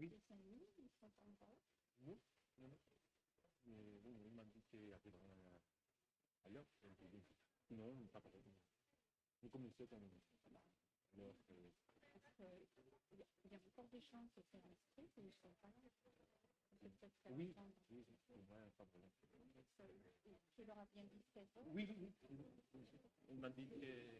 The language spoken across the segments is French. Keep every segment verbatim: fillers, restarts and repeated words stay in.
Oui. dessin animé, ils sont pas encore. Non, non, non. Mais bon, il m'a dit qu'il arrivera ailleurs. Donc, j'ai dit, non, pas pour moi. Vous commencez comme alors que Parce qu'il y, a- il y a encore des chances de faire inscrire, mais ils ne sont pas là. C'est peut-être faire oui, attendre. oui, pour moi, pas pour moi. Tu leur as bien dit seize heures. Oui, oui, oui. oui. Il m'a dit que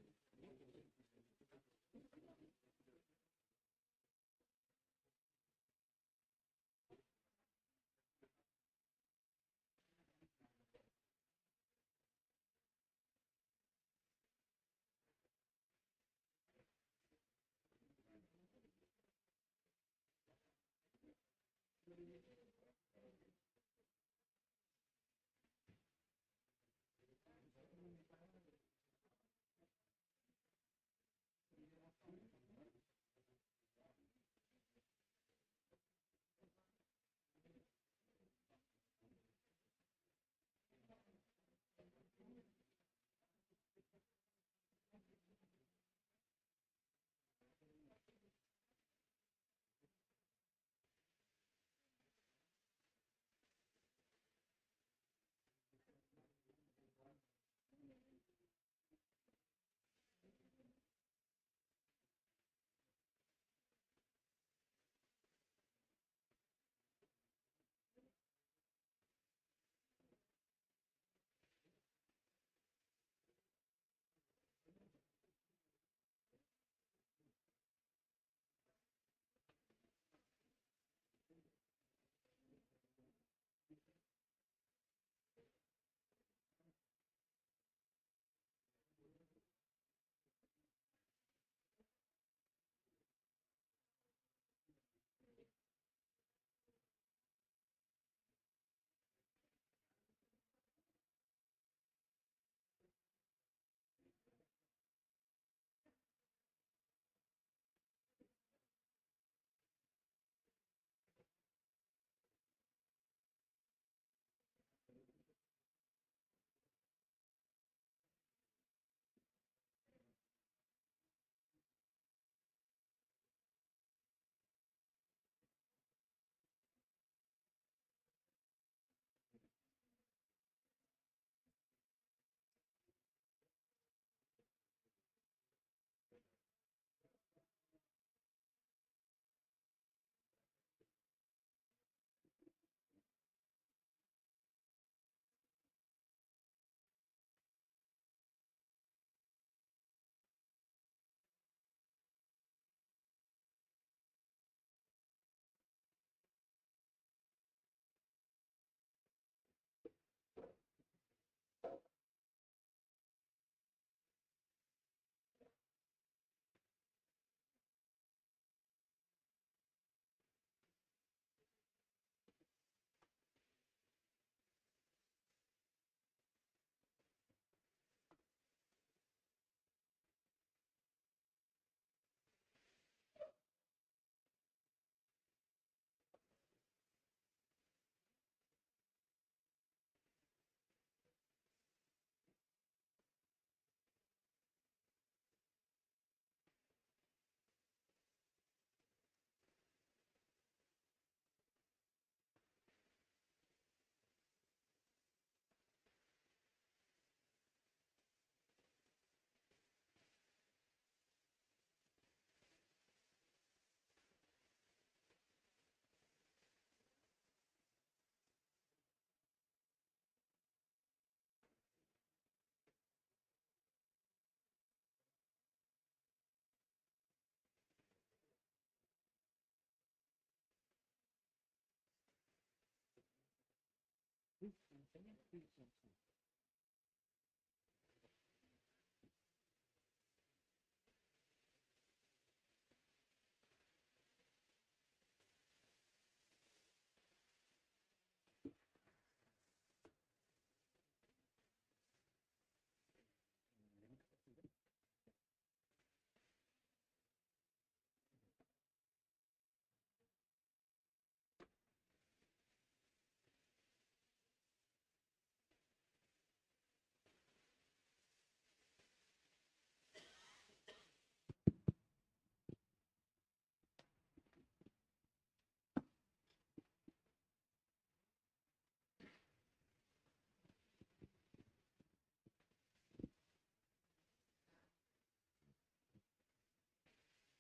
oui, c'est bien plus gentil.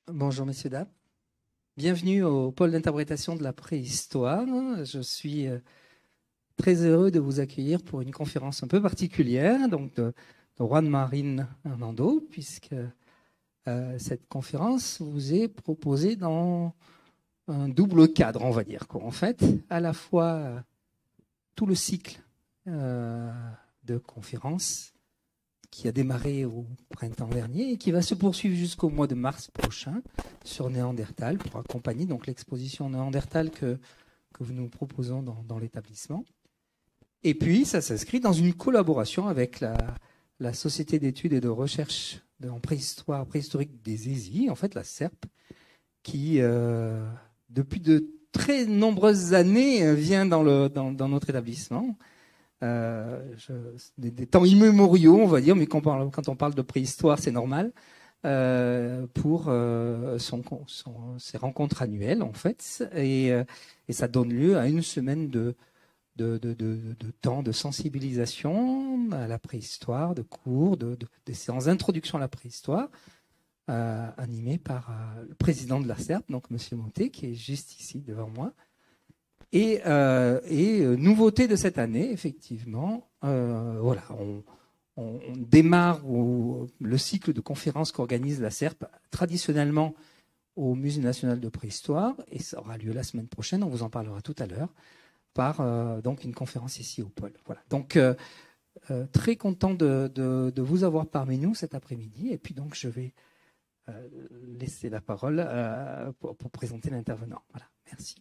Bonjour messieurs, dames. Bienvenue au pôle d'interprétation de la préhistoire. Je suis très heureux de vous accueillir pour une conférence un peu particulière, donc de, de Juan Marín Hernando, puisque euh, cette conférence vous est proposée dans un double cadre, on va dire. En fait, à la fois euh, tout le cycle euh, de conférences qui a démarré au printemps dernier et qui va se poursuivre jusqu'au mois de mars prochain sur Néandertal pour accompagner donc l'exposition Néandertal que, que nous proposons dans, dans l'établissement. Et puis, ça s'inscrit dans une collaboration avec la, la Société d'études et de recherche de, en préhistoire préhistorique des Hésies, en fait la S E R P, qui, euh, depuis de très nombreuses années, vient dans, le, dans, dans notre établissement. Euh, je, des, des temps immémoriaux, on va dire, mais quand on parle, quand on parle de préhistoire, c'est normal, euh, pour euh, son, son, ses rencontres annuelles, en fait. Et, euh, et ça donne lieu à une semaine de, de, de, de, de temps de sensibilisation à la préhistoire, de cours, de, de, de séances d'introduction à la préhistoire, euh, animées par euh, le président de la S E R P, donc Monsieur Monté, qui est juste ici devant moi. Et, euh, et euh, nouveauté de cette année, effectivement, euh, voilà, on, on, on démarre au, le cycle de conférences qu'organise la S E R P traditionnellement au Musée national de préhistoire, et ça aura lieu la semaine prochaine, on vous en parlera tout à l'heure, par euh, donc une conférence ici au pôle. Voilà. Donc euh, euh, très content de, de, de vous avoir parmi nous cet après-midi, et puis donc je vais euh, laisser la parole euh, pour, pour présenter l'intervenant. Voilà, merci.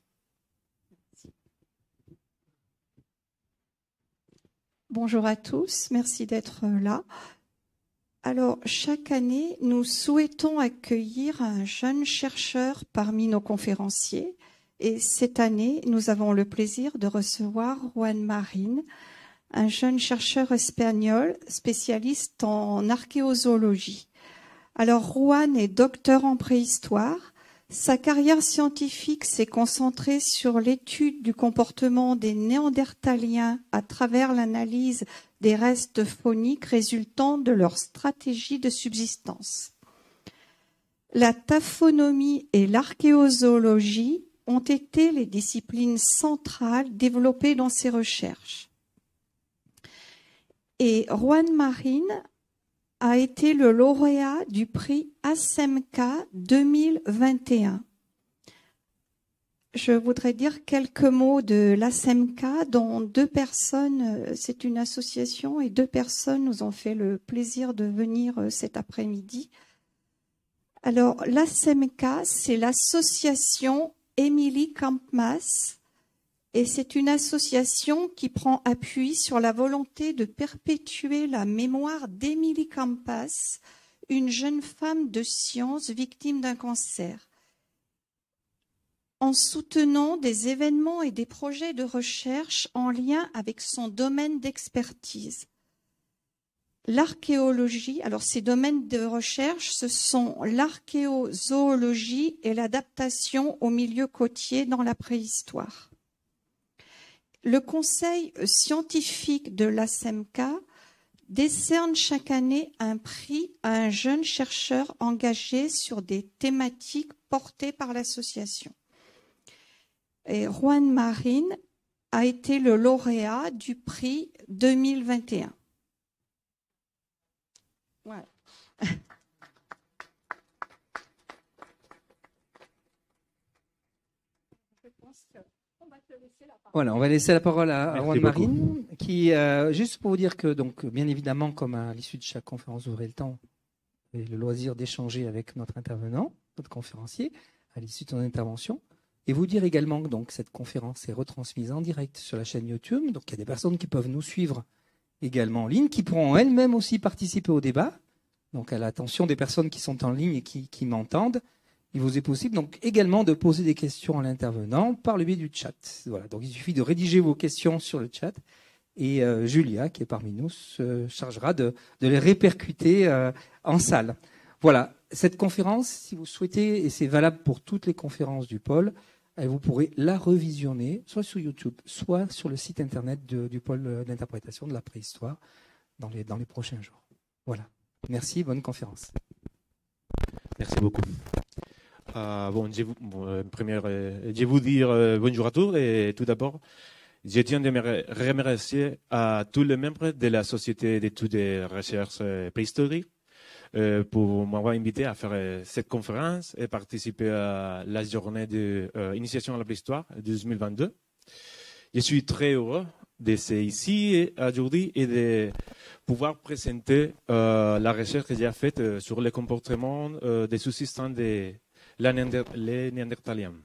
Bonjour à tous, merci d'être là. Alors, chaque année, nous souhaitons accueillir un jeune chercheur parmi nos conférenciers. Et cette année, nous avons le plaisir de recevoir Juan Marín, un jeune chercheur espagnol spécialiste en archéozoologie. Alors, Juan est docteur en préhistoire. Sa carrière scientifique s'est concentrée sur l'étude du comportement des Néandertaliens à travers l'analyse des restes fauniques résultant de leur stratégie de subsistance. La taphonomie et l'archéozoologie ont été les disciplines centrales développées dans ses recherches. Et Juan Marín a été le lauréat du prix ASEMCA deux mille vingt et un. Je voudrais dire quelques mots de l'ASEMCA, dont deux personnes, c'est une association, et deux personnes nous ont fait le plaisir de venir cet après-midi. Alors, l'ASEMCA, c'est l'association Émilie Kampmas, et c'est une association qui prend appui sur la volonté de perpétuer la mémoire d'Émilie Kampmas, une jeune femme de science victime d'un cancer, en soutenant des événements et des projets de recherche en lien avec son domaine d'expertise. L'archéologie, alors ces domaines de recherche, ce sont l'archéozoologie et l'adaptation au milieu côtier dans la préhistoire. Le conseil scientifique de l'ASEMCA décerne chaque année un prix à un jeune chercheur engagé sur des thématiques portées par l'association. Et Juan Marín a été le lauréat du prix deux mille vingt et un. Voilà. Je pense que Voilà, on va laisser la parole à, à Juan beaucoup. Marín, qui, euh, juste pour vous dire que, donc, bien évidemment, comme à l'issue de chaque conférence, vous aurez le temps et le loisir d'échanger avec notre intervenant, notre conférencier, à l'issue de son intervention. Et vous dire également que donc, cette conférence est retransmise en direct sur la chaîne YouTube. Donc, il y a des personnes qui peuvent nous suivre également en ligne, qui pourront elles-mêmes aussi participer au débat. Donc, à l'attention des personnes qui sont en ligne et qui, qui m'entendent. Il vous est possible donc également de poser des questions à l'intervenant par le biais du chat. Voilà, donc il suffit de rédiger vos questions sur le chat et euh, Julia, qui est parmi nous, se chargera de, de les répercuter euh, en salle. Voilà, cette conférence, si vous souhaitez, et c'est valable pour toutes les conférences du pôle, eh, vous pourrez la revisionner soit sur YouTube, soit sur le site internet de, du pôle d'interprétation de la préhistoire dans les, dans les prochains jours. Voilà, merci, bonne conférence. Merci beaucoup. Euh, bon, je, vous, bon, euh, première, euh, je vous dire euh, bonjour à tous et tout d'abord, je tiens de me remercier à tous les membres de la Société d'études et recherche euh, préhistoriques euh, pour m'avoir invité à faire euh, cette conférence et participer à la journée d'initiation euh, à la préhistoire deux mille vingt-deux. Je suis très heureux d'être ici aujourd'hui et de pouvoir présenter euh, la recherche que j'ai faite euh, sur le comportement euh, des subsistants des les Néandertaliens.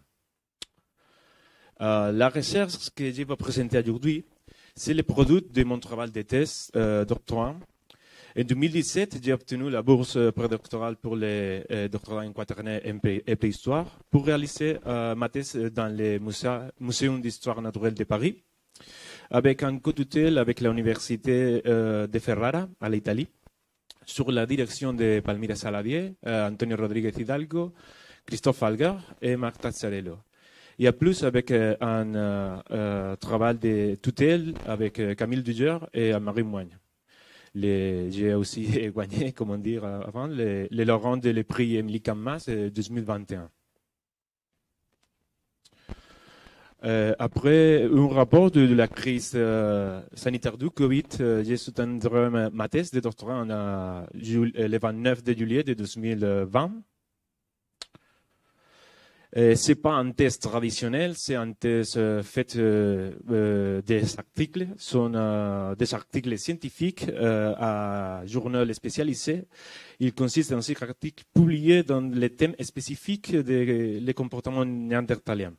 Euh, la recherche que je vais présenter aujourd'hui, c'est le produit de mon travail de thèse euh, doctorat. En deux mille dix-sept, j'ai obtenu la bourse prédoctorale pour les euh, doctorats en quaternaire et préhistoire pour réaliser euh, ma thèse dans le Muséum d'histoire naturelle de Paris, avec un co-tutelle avec l'université euh, de Ferrara, à l'Italie, sur la direction de Palmira Saladier, euh, Antonio Rodríguez Hidalgo, Christophe Algar et Marc Tazzarello. Il y a plus avec euh, un euh, euh, travail de tutelle avec euh, Camille Duger et Marie Moigne. J'ai aussi gagné, comment dire, avant, les, les lauréats de le prix Émilie Cammas euh, deux mille vingt et un. Euh, après un rapport de, de la crise euh, sanitaire du Covid, euh, j'ai soutenu ma, ma thèse de doctorat en, euh, le vingt-neuf de juillet de deux mille vingt. Ce n'est pas un test traditionnel, c'est un test euh, fait euh, euh, des articles, sont euh, des articles scientifiques euh, à journaux spécialisés. Il consiste en six articles publiés dans les thèmes spécifiques des les comportements néandertaliens.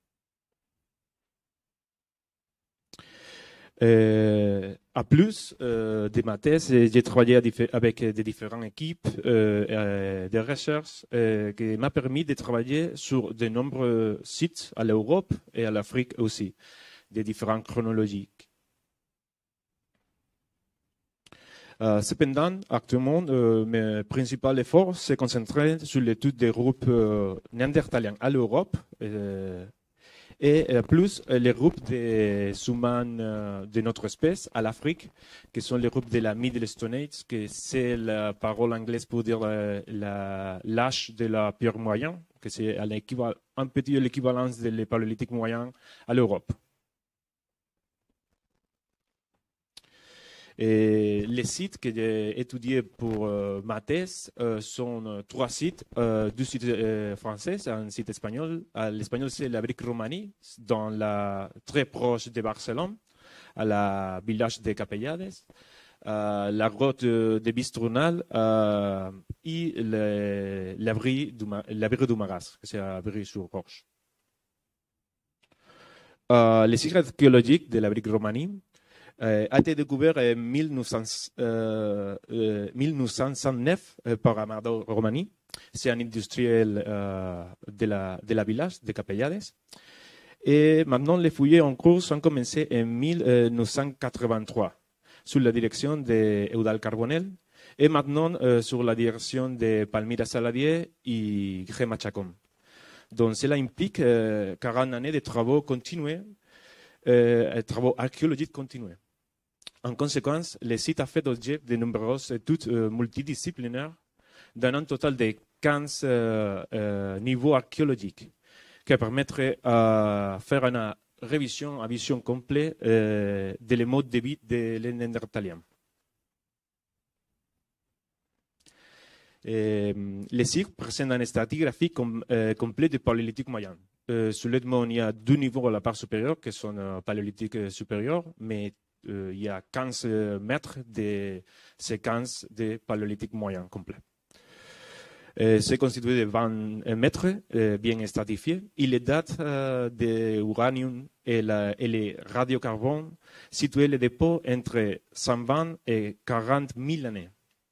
Euh, à plus euh, de ma thèse, j'ai travaillé avec des différentes équipes euh, euh, de recherche euh, qui m'a permis de travailler sur de nombreux sites à l'Europe et à l'Afrique aussi, des différentes chronologies. Euh, cependant, actuellement, euh, mes principaux efforts se concentrent sur l'étude des groupes euh, néandertaliens à l'Europe. Euh, Et plus les groupes des humains de notre espèce à l'Afrique, qui sont les groupes de la Middle Stone Age, que c'est la parole anglaise pour dire l'âge de la pierre moyenne, que c'est un petit l'équivalence de paléolithique moyen à l'Europe. Et les sites que j'ai étudiés pour euh, ma thèse euh, sont euh, trois sites, euh, deux sites euh, français, un site espagnol. Euh, L'espagnol, c'est la Brique Roumanie, dans la, très proche de Barcelone, à la village de Capellades, euh, la grotte de, de Bistrunal euh, et l'abri du Maras, c'est l'abri sur roche. Euh, les sites archéologiques de la Brique Roumanie Euh, a été découvert en mille neuf cent neuf euh, par Amador Romani. C'est un industriel euh, de, la, de la village de Capellades. Et maintenant, les fouilles en cours ont commencé en mille neuf cent quatre-vingt-trois sous la direction d'Eudald Carbonell et maintenant euh, sous la direction de Palmira Saladier et Gemma Chacón. Donc, cela implique euh, quarante années de travaux continus, euh, travaux archéologiques continus. En conséquence, le site a fait l'objet de nombreuses études euh, multidisciplinaires d'un un total de quinze euh, euh, niveaux archéologiques qui permettraient de faire une révision à vision complète euh, des modes de vie des Néandertaliens. Les sites présentent un stratigraphie com, euh, complet du paléolithique moyen. Euh, sur le monde, il y a deux niveaux à la part supérieure qui sont euh, paléolithiques supérieurs, mais Euh, il y a quinze mètres de séquences de paléolithique moyen complet. Euh, c'est constitué de vingt mètres euh, bien stratifiés. Il est date euh, de l'uranium et, la, et les radiocarbone situés les dépôts entre cent vingt et quarante mille années.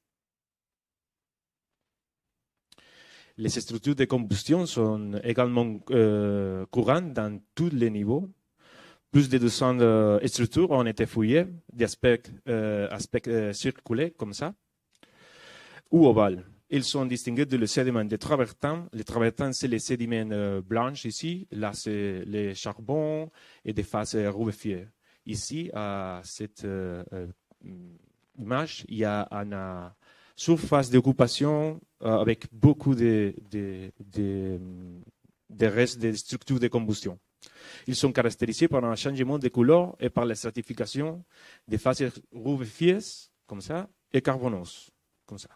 Les structures de combustion sont également euh, courantes dans tous les niveaux. Plus de deux cents euh, structures ont été fouillées, d'aspect euh, aspect, euh, circulaires comme ça, ou ovales. Ils sont distingués de le sédiment des travertins. Les travertins, c'est les sédiments euh, blancs ici. Là, c'est les charbons et des phases euh, rubifiées. Ici, à cette euh, euh, image, il y a un, surface d'occupation euh, avec beaucoup de, de, de, de restes des structures de combustion. Ils sont caractérisés par un changement de couleur et par la stratification des phases rubifiées, comme ça, et carboneuses, comme ça.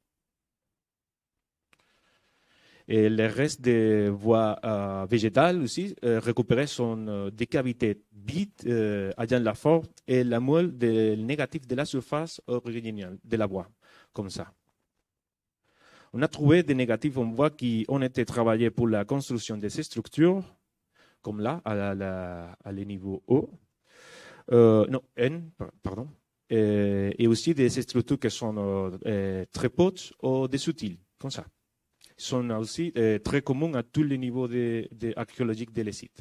Et le reste des voies euh, végétales aussi euh, récupérées sont euh, des cavités vides euh, ayant la forme et la moelle négative de la surface originale de la voie, comme ça. On a trouvé des négatifs en voie qui ont été travaillés pour la construction de ces structures, comme là, à, la, la, à le niveau O, euh, non, N, pardon, et, et aussi des structures qui sont euh, très hautes ou des subtiles, comme ça. Ils sont aussi euh, très communs à tous les niveaux de, de archéologiques des sites.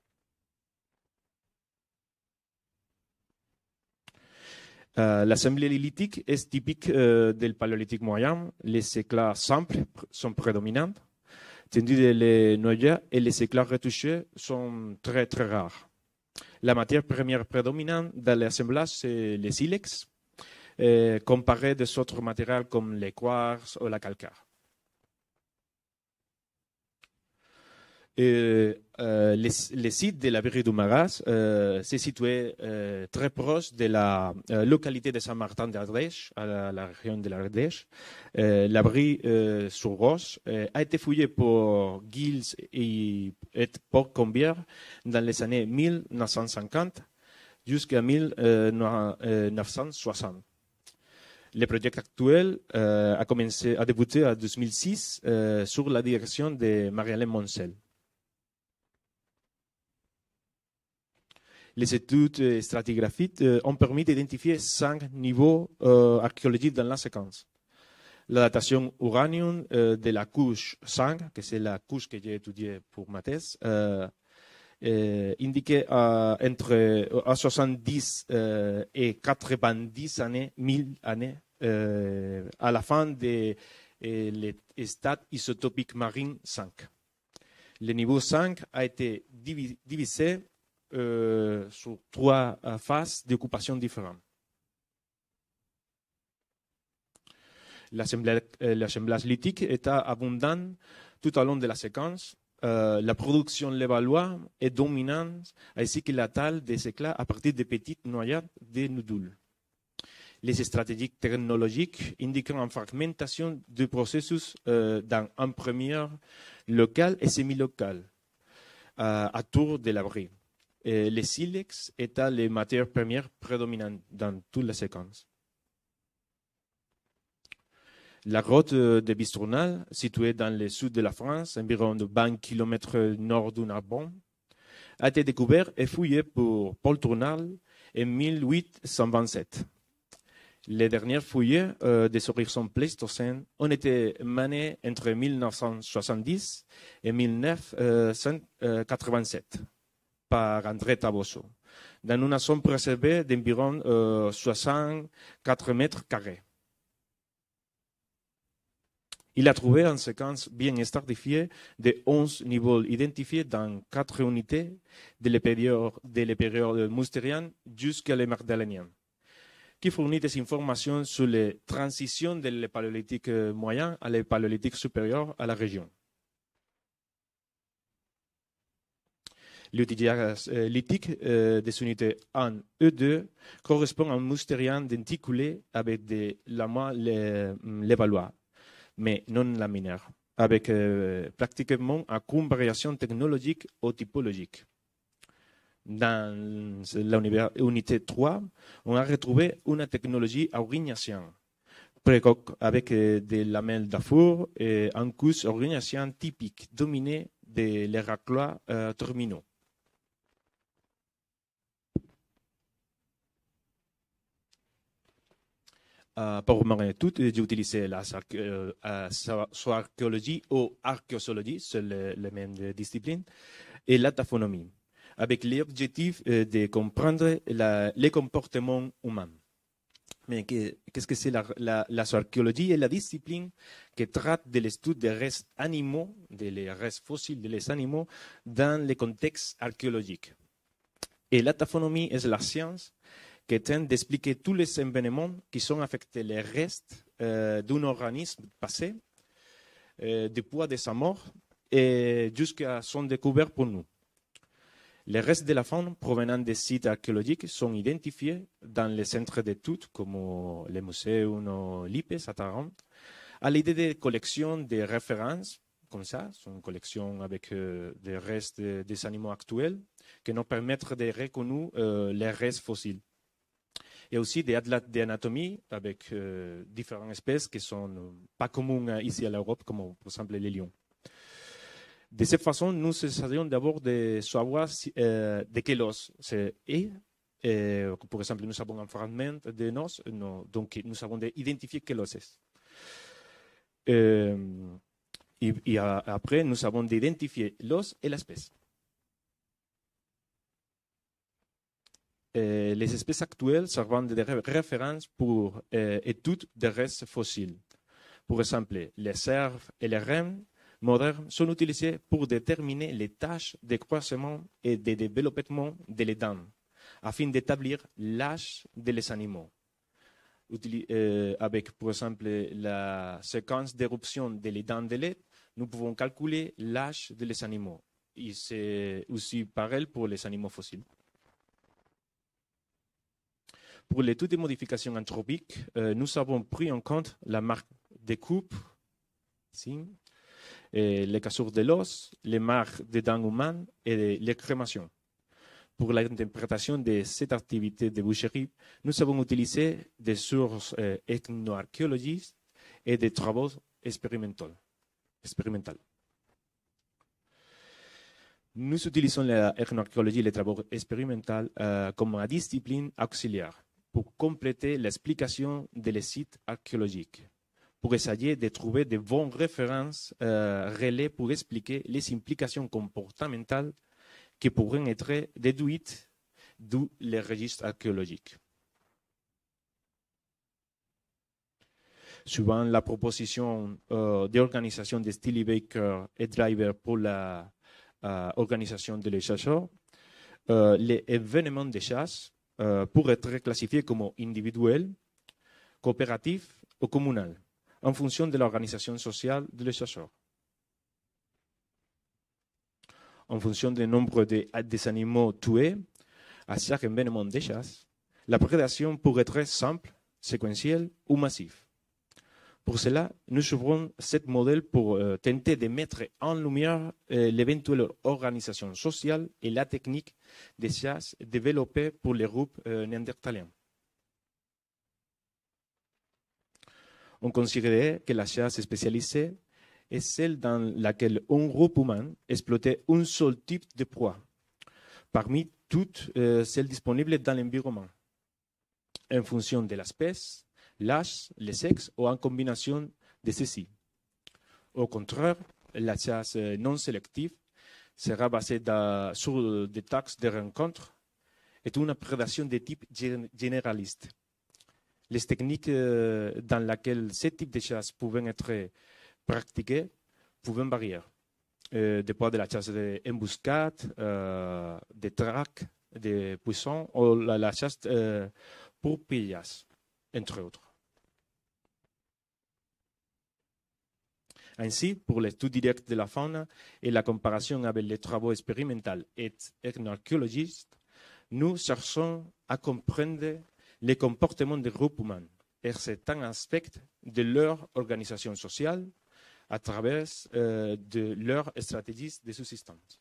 Euh, L'assemblée lithtique est typique euh, du paléolithique moyen. Les éclats simples sont prédominants, tandis que les noyaux et les éclats retouchés sont très très rares. La matière première prédominante dans l'assemblage, c'est le silex, euh, comparé des autres matériaux comme les quartz ou la calcaire. Et, euh, les, les sites de la Verrerie du Maras euh, se situaient euh, très proche de la euh, localité de Saint-Martin d'Ardèche, à la, la région de l'Ardèche. Euh, L'abri euh, sur Roche euh, a été fouillé pour Gilles et, et Port Combière dans les années mille neuf cent cinquante jusqu'à mille neuf cent soixante. Le projet actuel euh, a commencé à débuter en deux mille six euh, sous la direction de Marie-Hélène Moncel. Les études stratigraphiques ont permis d'identifier cinq niveaux euh, archéologiques dans la séquence. La datation uranium euh, de la couche cinq, que c'est la couche que j'ai étudiée pour ma thèse, euh, euh, indiquait euh, entre euh, soixante-dix euh, et quatre-vingt-dix années, mille années, euh, à la fin des de, de stades isotopiques marins cinq. Le niveau cinq a été divisé Euh, sur trois euh, phases d'occupation différentes. L'assemblage euh, lithique est abondant tout au long de la séquence. Euh, la production lévaloise est dominante, ainsi que la taille des éclats à partir de petites noyades de nodules. Les stratégies technologiques indiquent une fragmentation du processus euh, dans un premier local et semi-local euh, autour de l'abri. Et le silex étaient les matières premières prédominantes dans toute la séquence. La grotte de Bistournal, située dans le sud de la France, environ de vingt kilomètres nord du Narbonne, a été découverte et fouillée par Paul Tournal en mille huit cent vingt-sept. Les dernières fouilles euh, des horizons pléistocènes ont été menées entre mille neuf cent soixante-dix et mille neuf cent quatre-vingt-sept. Par André Tabosso, dans une zone préservée d'environ euh, soixante-quatre mètres carrés. Il a trouvé une séquence bien stratifiée de onze niveaux identifiés dans quatre unités de la période, de la période moustérienne jusqu'à la magdalénienne, qui fournit des informations sur les transitions du paléolithique moyen à le paléolithique supérieur à la région. L'utilisation euh, lithique euh, des unités un et deux correspond à un moustérien denticulé avec des lamas lévalois, mais non laminaires, avec euh, pratiquement aucune variation technologique ou typologique. Dans l'unité trois, on a retrouvé une technologie aurignacienne, précoque avec euh, des lamelles d'affour et un couche aurignacien typique dominé des raclois euh, terminaux. Uh, pour mon étude, j'ai utilisé la euh, archéologie ou archéologie, c'est le, le même discipline, et la taphonomie, avec l'objectif euh, de comprendre la, les comportements humains. Mais qu'est-ce que c'est la, la, la archéologie? C'est la discipline qui traite de l'étude des restes animaux, des restes fossiles des animaux, dans les contextes archéologiques. Et la taphonomie est la science qui tente d'expliquer tous les événements qui sont affectés les restes euh, d'un organisme passé, euh, depuis de sa mort et jusqu'à son découverte pour nous. Les restes de la faune provenant des sites archéologiques sont identifiés dans les centres d'études comme le Muséum ou l'I P E S à Tarente, à l'idée de collections de références, comme ça, c'est une collection avec euh, des restes des animaux actuels qui nous permettent de reconnaître euh, les restes fossiles. Et aussi des atlas d'anatomie avec euh, différentes espèces qui ne sont pas communes ici à l'Europe, comme par exemple les lions. De cette façon, nous essayons d'abord de savoir si, euh, de quel os c'est. Et, euh, par exemple, nous avons un fragment de os, no, donc nous avons d'identifier quel os c'est. Euh, et, et après, nous avons d'identifier l'os et l'espèce. Euh, les espèces actuelles servent de référence pour euh, études de restes fossiles. Par exemple, les cerfs et les rennes modernes sont utilisés pour déterminer les tâches de croissement et de développement des dents, afin d'établir l'âge des animaux. Utili euh, avec, par exemple, la séquence d'éruption des dents de lait, nous pouvons calculer l'âge des animaux. Et c'est aussi pareil pour les animaux fossiles. Pour l'étude des modifications anthropiques, euh, nous avons pris en compte la marque des coupes, ici, et les cassures de l'os, les marques des dents humaines et les crémations. Pour l'interprétation de cette activité de boucherie, nous avons utilisé des sources euh, ethnoarchéologiques et des travaux expérimentaux. expérimentaux. Nous utilisons l'ethnoarchéologie et les travaux expérimentaux euh, comme une discipline auxiliaire pour compléter l'explication des sites archéologiques, pour essayer de trouver de bonnes références euh, relais pour expliquer les implications comportementales qui pourraient être déduites du les registres archéologiques. Suivant la proposition euh, d'organisation de Steely Baker et Driver pour la euh, organisation des chasseurs, euh, les événements de chasse euh, pourraient être classifiés comme individuels, coopératifs ou communaux, en fonction de l'organisation sociale des chasseurs. En fonction du nombre de, des animaux tués à chaque événement de chasse, la prédation pourrait être simple, séquentielle ou massive. Pour cela, nous ouvrons ce modèle pour euh, tenter de mettre en lumière euh, l'éventuelle organisation sociale et la technique de chasse développée pour les groupes euh, néandertaliens. On considérait que la chasse spécialisée est celle dans laquelle un groupe humain exploitait un seul type de proie, parmi toutes euh, celles disponibles dans l'environnement, en fonction de l'espèce, l'âge, le sexe ou en combinaison de ceux-ci. Au contraire, la chasse non sélective sera basée de, sur des taxes de rencontre et une prédation de type généraliste. Les techniques euh, dans lesquelles ce type de chasse pouvaient être pratiquées pouvaient varier. Euh, depuis de la chasse d'embuscade, euh, de traque, de poissons, ou la, la chasse euh, pour pillage, entre autres. Ainsi, pour l'étude directe de la faune et la comparaison avec les travaux expérimentaux et ethnoarchéologistes, nous cherchons à comprendre les comportements des groupes humains et certains aspects de leur organisation sociale à travers euh, de leurs stratégies de subsistance.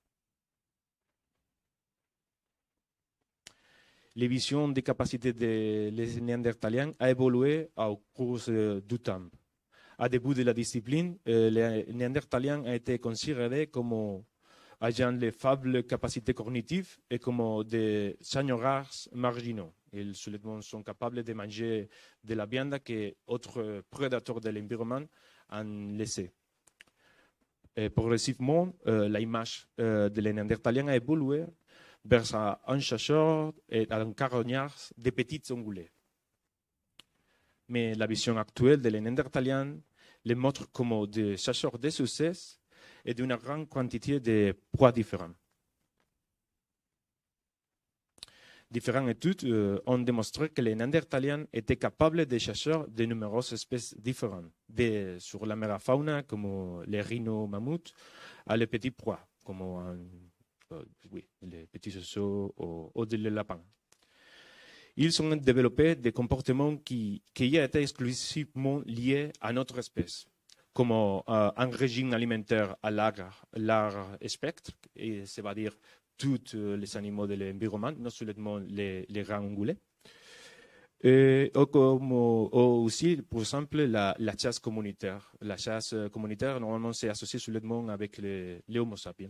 Les visions des capacités des Néandertaliens a évolué au cours euh, du temps. À début de la discipline, euh, les Néandertaliens ont été considérés comme ayant les faibles capacités cognitives et comme des seigneurs marginaux. Ils seulement sont capables de manger de la viande que d'autres prédateurs de l'environnement ont laissé. Et progressivement, euh, l'image euh, de les Néandertaliens a évolué vers un chasseur et un carognard de petits ongulés. Mais la vision actuelle des Néandertaliens les montre comme des chasseurs de succès et d'une grande quantité de proies différentes. Différentes études euh, ont démontré que les Néandertaliens étaient capables de chasser de nombreuses espèces différentes, de, sur la mégafaune comme les rhinos mammouths, à les petits proies, comme un, euh, oui, les petits oiseaux ou, ou des lapins. Ils ont développé des comportements qui, qui étaient exclusivement liés à notre espèce, comme euh, un régime alimentaire à large, large spectre, et ça veut dire tous les animaux de l'environnement, non seulement les, les grands ongulés. Et comme aussi, par exemple, la, la chasse communautaire. La chasse communautaire, normalement, c'est associé seulement avec les, les Homo sapiens.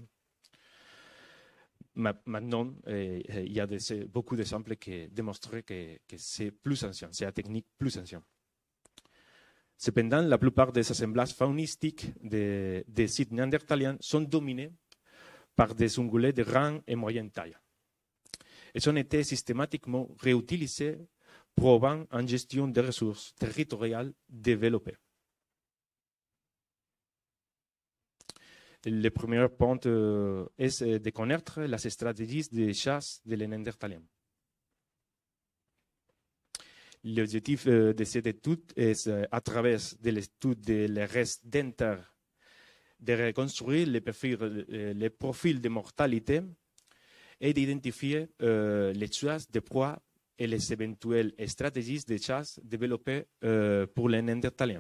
Maintenant, eh, il y a des, beaucoup d'exemples qui démontrent que, que c'est plus ancien, c'est la technique plus ancienne. Cependant, la plupart des assemblages faunistiques des, des sites néandertaliens sont dominés par des ongulés de grande et moyenne taille. Ils ont été systématiquement réutilisés, prouvant une gestion des ressources territoriales développée. Le premier point euh, est de connaître les stratégies de chasse des Néandertaliens. L'objectif euh, de cette étude est, euh, à travers de l'étude des restes dentaires, de reconstruire les profils, euh, les profils de mortalité et d'identifier euh, les tuages de proies et les éventuelles stratégies de chasse développées euh, pour les Néandertaliens.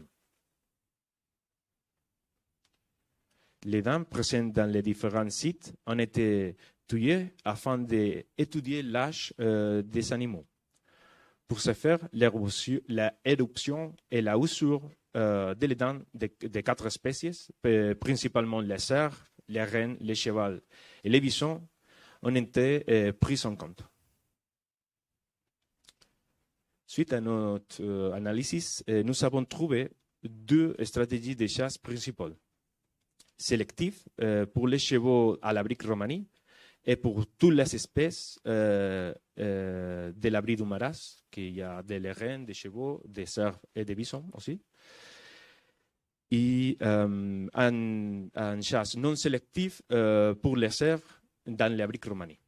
Les dents présentes dans les différents sites ont été tuées afin d'étudier l'âge euh, des animaux. Pour ce faire, l'éruption et la usure euh, des dents de, de quatre espèces, principalement les cerfs, les rennes, les chevaux et les bisons, ont été euh, pris en compte. Suite à notre euh, analyse, euh, nous avons trouvé deux stratégies de chasse principales. Sélective euh, pour les chevaux à l'abri romani et pour toutes les espèces euh, euh, de l'abri du maras, qu'il y a des rennes, des chevaux, des cerfs et des bisons aussi. Et euh, un, un chasse non sélective euh, pour les cerfs dans l'abri romani.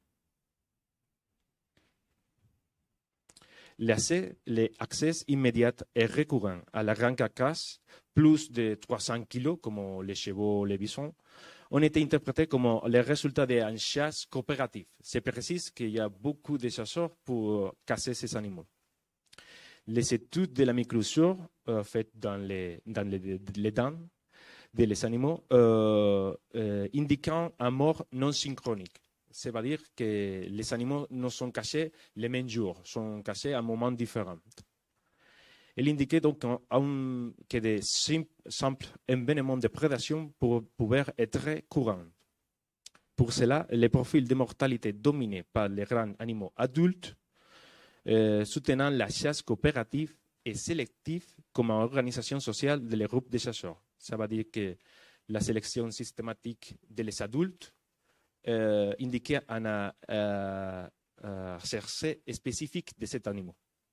L'accès immédiat et récurrent à la grande carcasse, plus de trois cents kilos, comme les chevaux, les bisons, ont été interprétés comme les résultats d'une chasse coopérative. C'est précis qu'il y a beaucoup de chasseurs pour casser ces animaux. Les études de la microsure euh, faites dans les, dans les, les dents des animaux euh, euh, indiquant un mort non synchronique. Ça veut dire que les animaux ne sont cachés les mêmes jours, sont cachés à un moment différent. Il indiquait donc un, que des simples événements de prédation pouvaient être courants. Pour cela, les profils de mortalité dominés par les grands animaux adultes, euh, soutenant la chasse coopérative et sélective comme organisation sociale des groupes de chasseurs. Ça veut dire que la sélection systématique des adultes Euh, indiquait un euh, euh, cherché spécifique de cet animal.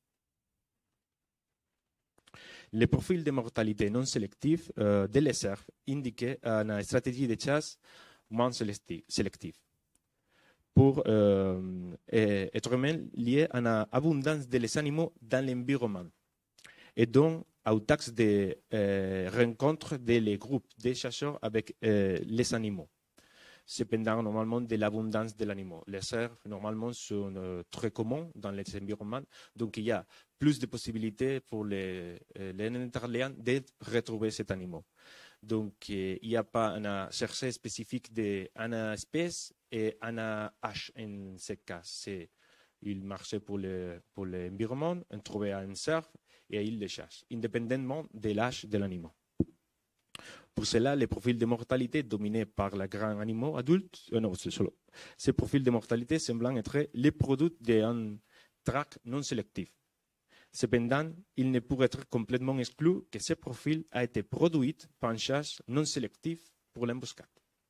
Le profil de mortalité non sélectif euh, de les cerfs indiquait une stratégie de chasse moins sélective pour euh, être lié à l'abondance des animaux dans l'environnement et donc au taxe de euh, rencontre des groupes de chasseurs avec euh, les animaux. Cependant, normalement, de l'abondance de l'animal. Les cerfs, normalement, sont euh, très communs dans les environnements. Donc, il y a plus de possibilités pour les, les Néandertaliens de retrouver cet animal. Donc, euh, il n'y a pas un cherché spécifique d'une espèce et un âge en ce cas. C'est, il marchait pour l'environnement, le, pour on trouvait un cerf et il le chasse, indépendamment de l'âge de l'animal. Pour cela, les profils de mortalité dominés par les grands animaux adultes, euh, non, c'est solo. Ces profils de mortalité semblant être les produits d'un tract non sélectif. Cependant, il ne pourrait être complètement exclu que ce profil a été produit par une chasse non sélective pour l'embuscade.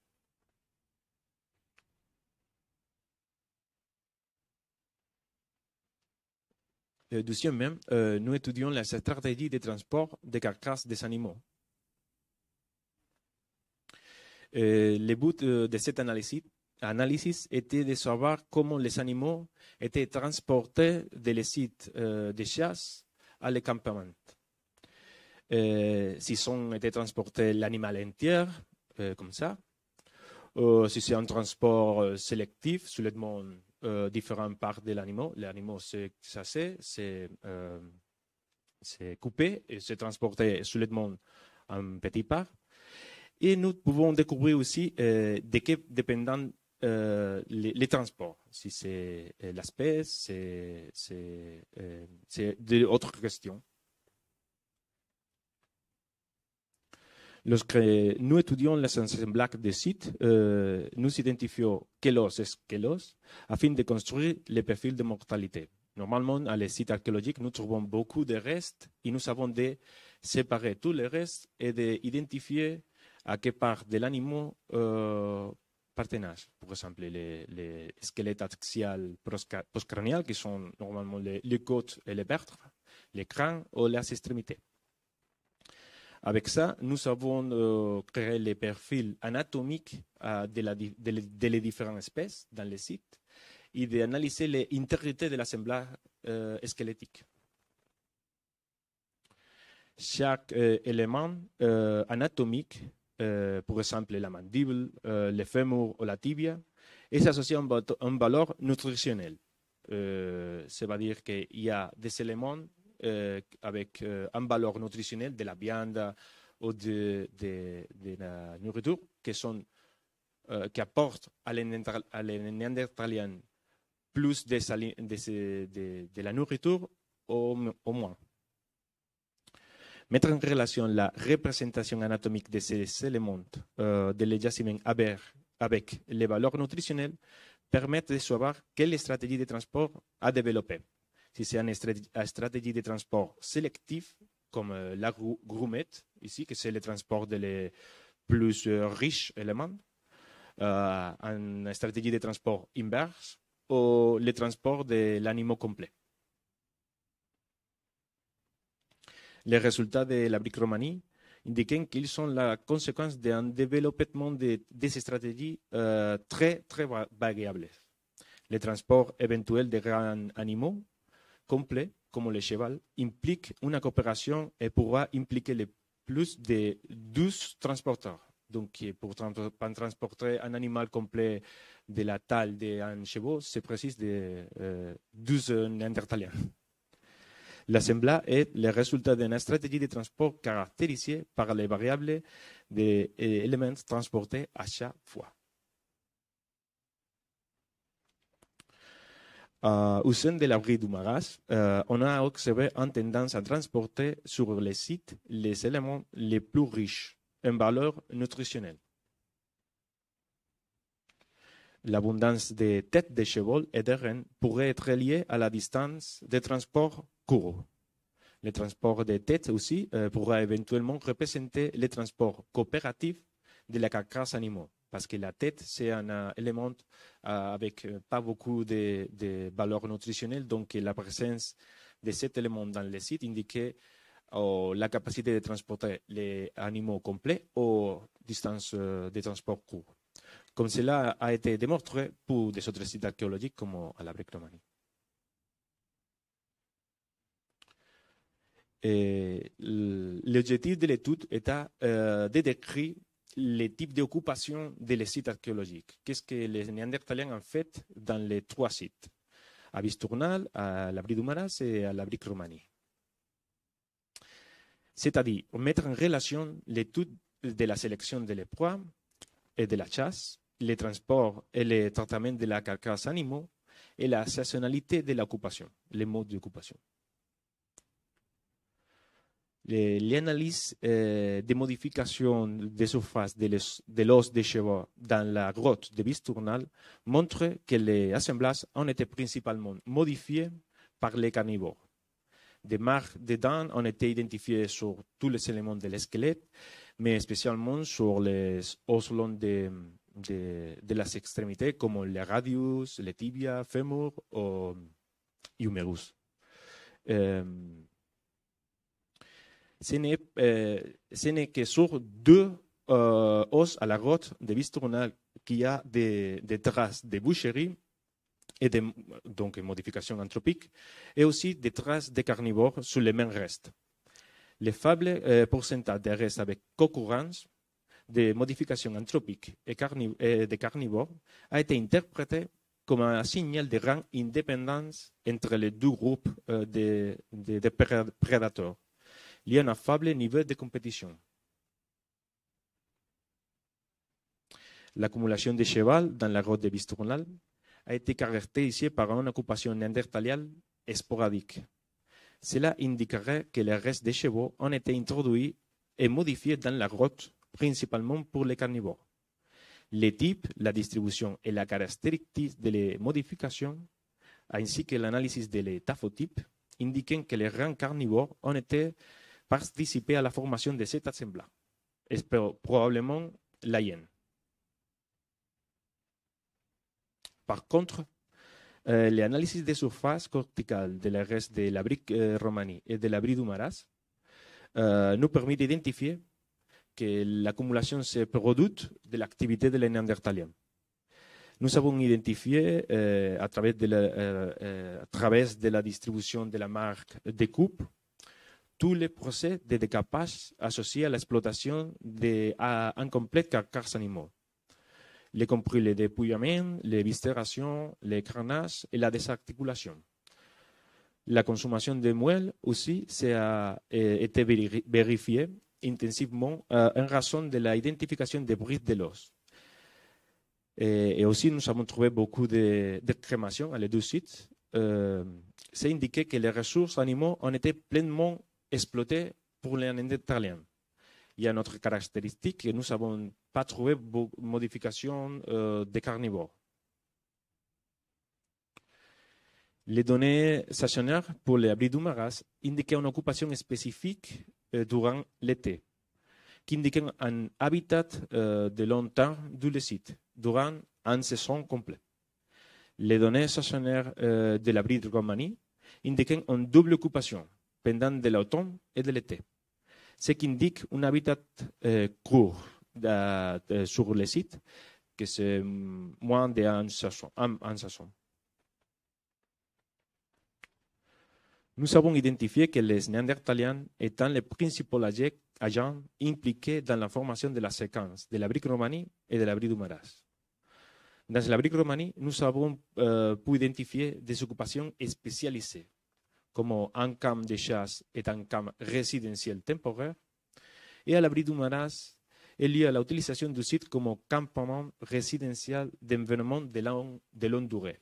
Euh, deuxièmement, euh, nous étudions la stratégie de transport des carcasses des animaux. Euh, le but euh, de cette analyse, analyse était de savoir comment les animaux étaient transportés des sites euh, de chasse à les campements. Euh, S'ils ont été transportés l'animal entier, euh, comme ça, ou si c'est un transport euh, sélectif, soulèvement euh, différentes parts de l'animal. L'animal c'est chassé, c'est euh, coupé et c'est transporté soulèvement en petites parts. Et nous pouvons découvrir aussi euh, de quoi dépendent euh, les, les transports. Si c'est euh, l'espèce, c'est euh, d'autres questions. Lorsque nous étudions les assemblages de sites, euh, nous identifions quel os est quel os afin de construire les profils de mortalité. Normalement, à les sites archéologiques, nous trouvons beaucoup de restes et nous avons de séparer tous les restes et d'identifier à quelle part de l'animal euh, partenage. Par exemple, les, les squelettes axiales postcrâniales qui sont normalement les, les côtes et les vertèbres, les crânes ou les extrémités. Avec ça, nous avons euh, créé les profils anatomiques euh, de, la, de, de les différentes espèces dans les sites et d'analyser l'intégrité de l'assemblage euh, squelettique. Chaque euh, élément euh, anatomique, euh, par exemple la mandible, euh, le fémur ou la tibia, est associé à une, une valeur nutritionnelle. Euh, C'est-à-dire qu'il y a des éléments Euh, avec euh, une valeur nutritionnelle de la viande ou de, de, de la nourriture qui, sont, euh, qui apportent à les Néandertaliens plus de, de, de, de la nourriture au, au moins. Mettre en relation la représentation anatomique de ces éléments euh, de les jaciments avec les valeurs nutritionnelles permet de savoir quelle stratégie de transport a développé. Si c'est une stratégie de transport sélectif, comme la grumette, ici, que c'est le transport des plus riches éléments, euh, une stratégie de transport inverse, ou le transport de l'animal complet. Les résultats de la briqueromanie indiquent qu'ils sont la conséquence d'un développement de, de ces stratégies euh, très, très variables. Le transport éventuel de grands animaux complet, comme le cheval, implique une coopération et pourra impliquer le plus de douze transporteurs. Donc, pour transporter un animal complet de la taille d'un cheval, c'est précis de euh, douze Néandertaliens. L'assemblage est le résultat d'une stratégie de transport caractérisée par les variables des éléments transportés à chaque fois. Euh, au sein de l'abri du Maras, euh, on a observé une tendance à transporter sur les sites les éléments les plus riches en valeur nutritionnelle. L'abondance des têtes de cheval et de rennes pourrait être liée à la distance de transport court. Le transport des têtes aussi euh, pourra éventuellement représenter le transport coopératif de la carcasse animale. Parce que la tête, c'est un euh, élément euh, avec euh, pas beaucoup de, de valeur nutritionnelle. Donc, la présence de cet élément dans le site indiquait euh, la capacité de transporter les animaux complets aux distances euh, de transport court. Comme cela a été démontré pour des autres sites archéologiques comme à la briqueromanie. L'objectif de l'étude était euh, de décrire les types d'occupation des sites archéologiques. Qu'est-ce que les Néandertaliens ont fait dans les trois sites, à Bistournal, à l'abri du Maras et à la briqueromanie. C'est-à-dire mettre en relation l'étude de la sélection des proies et de la chasse, les transports et les traitements de la carcasse animaux et la saisonnalité de l'occupation, les modes d'occupation. L'analyse euh, des modifications de surface de l'os de cheval dans la grotte de Bistournal montre que les assemblages ont été principalement modifiés par les carnivores. Des marques de dents ont été identifiées sur tous les éléments de l'esquelette, mais spécialement sur les os longs de, de, de las extrémités comme les radius, les tibias, fémur ou humérus. Euh, Ce n'est euh, que sur deux euh, os à la grotte de Bistournal qui a des, des traces de boucherie et de, donc modifications anthropiques, et aussi des traces de carnivores sur les mêmes restes. Les faibles euh, pourcentages de restes avec concurrence de modifications anthropiques et, carni et de carnivores a été interprété comme un signal de grande indépendance entre les deux groupes euh, de, de, de prédateurs, liés à un faible niveau de compétition. L'accumulation de cheval dans la grotte de Bistournal a été caractérisée par une occupation néandertalienne sporadique. Cela indiquerait que les restes des chevaux ont été introduits et modifiés dans la grotte, principalement pour les carnivores. Les types, la distribution et la caractéristique des modifications, ainsi que l'analyse des taphotypes, indiquent que les rangs carnivores ont été participés à la formation de cet assemblage, et probablement la hyène. Par contre, euh, l'analyse des surfaces corticales de la reste de la brique euh, romanie et de la brique du Maras euh, nous permet d'identifier que l'accumulation s'est produite de l'activité de les Néandertaliens. Nous avons identifié euh, à, travers de la, euh, euh, à travers de la distribution de la marque des coupes tous les procès de décapage associés à l'exploitation d'incomplètes carcasses animaux, y compris le dépouillement, les viscérations, les crânages et la désarticulation. La consommation de moelle aussi a été vérifiée intensivement euh, en raison de l'identification des briques de l'os. Et, et aussi, nous avons trouvé beaucoup de, de crémations à les deux sites. Euh, C'est indiqué que les ressources animaux ont été pleinement exploitées pour les Néandertaliens. Il y a une autre caractéristique que nous n'avons pas trouvé de modification euh, des carnivores. Les données stationnaires pour les abris du Maras indiquent une occupation spécifique euh, durant l'été, qui indique un habitat euh, de long terme du site durant une saison complète. Les données stationnaires euh, de l'abri de Romanie indiquent une double occupation pendant de l'automne et de l'été, ce qui indique un habitat euh, court de, de, sur le site, que c'est moins d'une saison. Un, un saison. Nous avons identifié que les Néandertaliens étant les principaux agents impliqués dans la formation de la séquence de la brique Romanie et de la brique du Maras. Dans la brique Romanie, nous avons euh, pu identifier des occupations spécialisées, comme un camp de chasse et un camp résidentiel temporaire, et à la brique du Maras, il y a l'utilisation du site comme campement résidentiel d'événements de, long, de longue durée.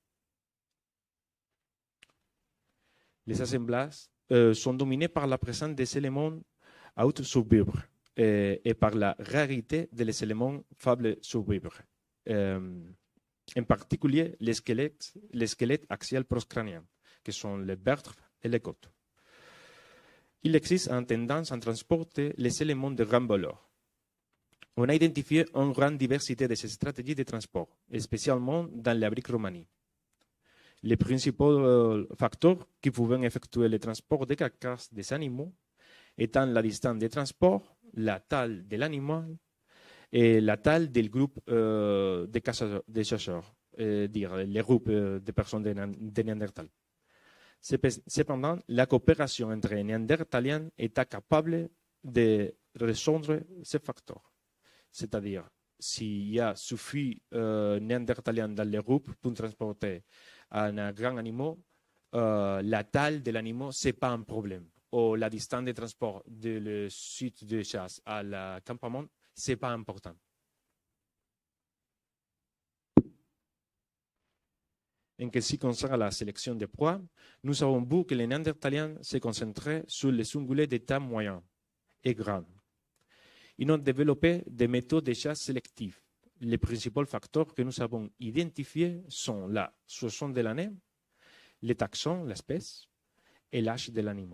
Les assemblages euh, sont dominés par la présence des éléments hautes survivre et, et par la rareté des éléments faibles survivre. Euh, en particulier les squelettes, les squelettes axiales postcrâniens, qui sont les vertèbres et les côtes. Il existe une tendance à transporter les éléments de grande valeur. On a identifié une grande diversité de ces stratégies de transport, spécialement dans la brique Romanie. Les principaux euh, facteurs qui pouvaient effectuer le transport des carcasses des animaux étant la distance de transport, la taille de l'animal et la taille du groupe euh, de, casseurs, de chasseurs, euh, dire les groupes euh, de personnes de, de Néandertal. Cependant, la coopération entre les Néandertaliens était capable de résoudre ces facteurs. C'est-à-dire, s'il y a suffi euh, Néandertaliens dans les groupes pour transporter un grand animal, euh, la taille de l'animal, ce n'est pas un problème. Ou la distance de transport du site de chasse à l'acampement, ce n'est pas important. En ce qui concerne la sélection des proies, nous avons vu que les Néandertaliens se concentraient sur les ungulés de taille moyenne et grande. Ils ont développé des méthodes de chasse sélectives. Les principaux facteurs que nous avons identifiés sont la saison de l'année, le taxon, l'espèce, et l'âge de l'animal.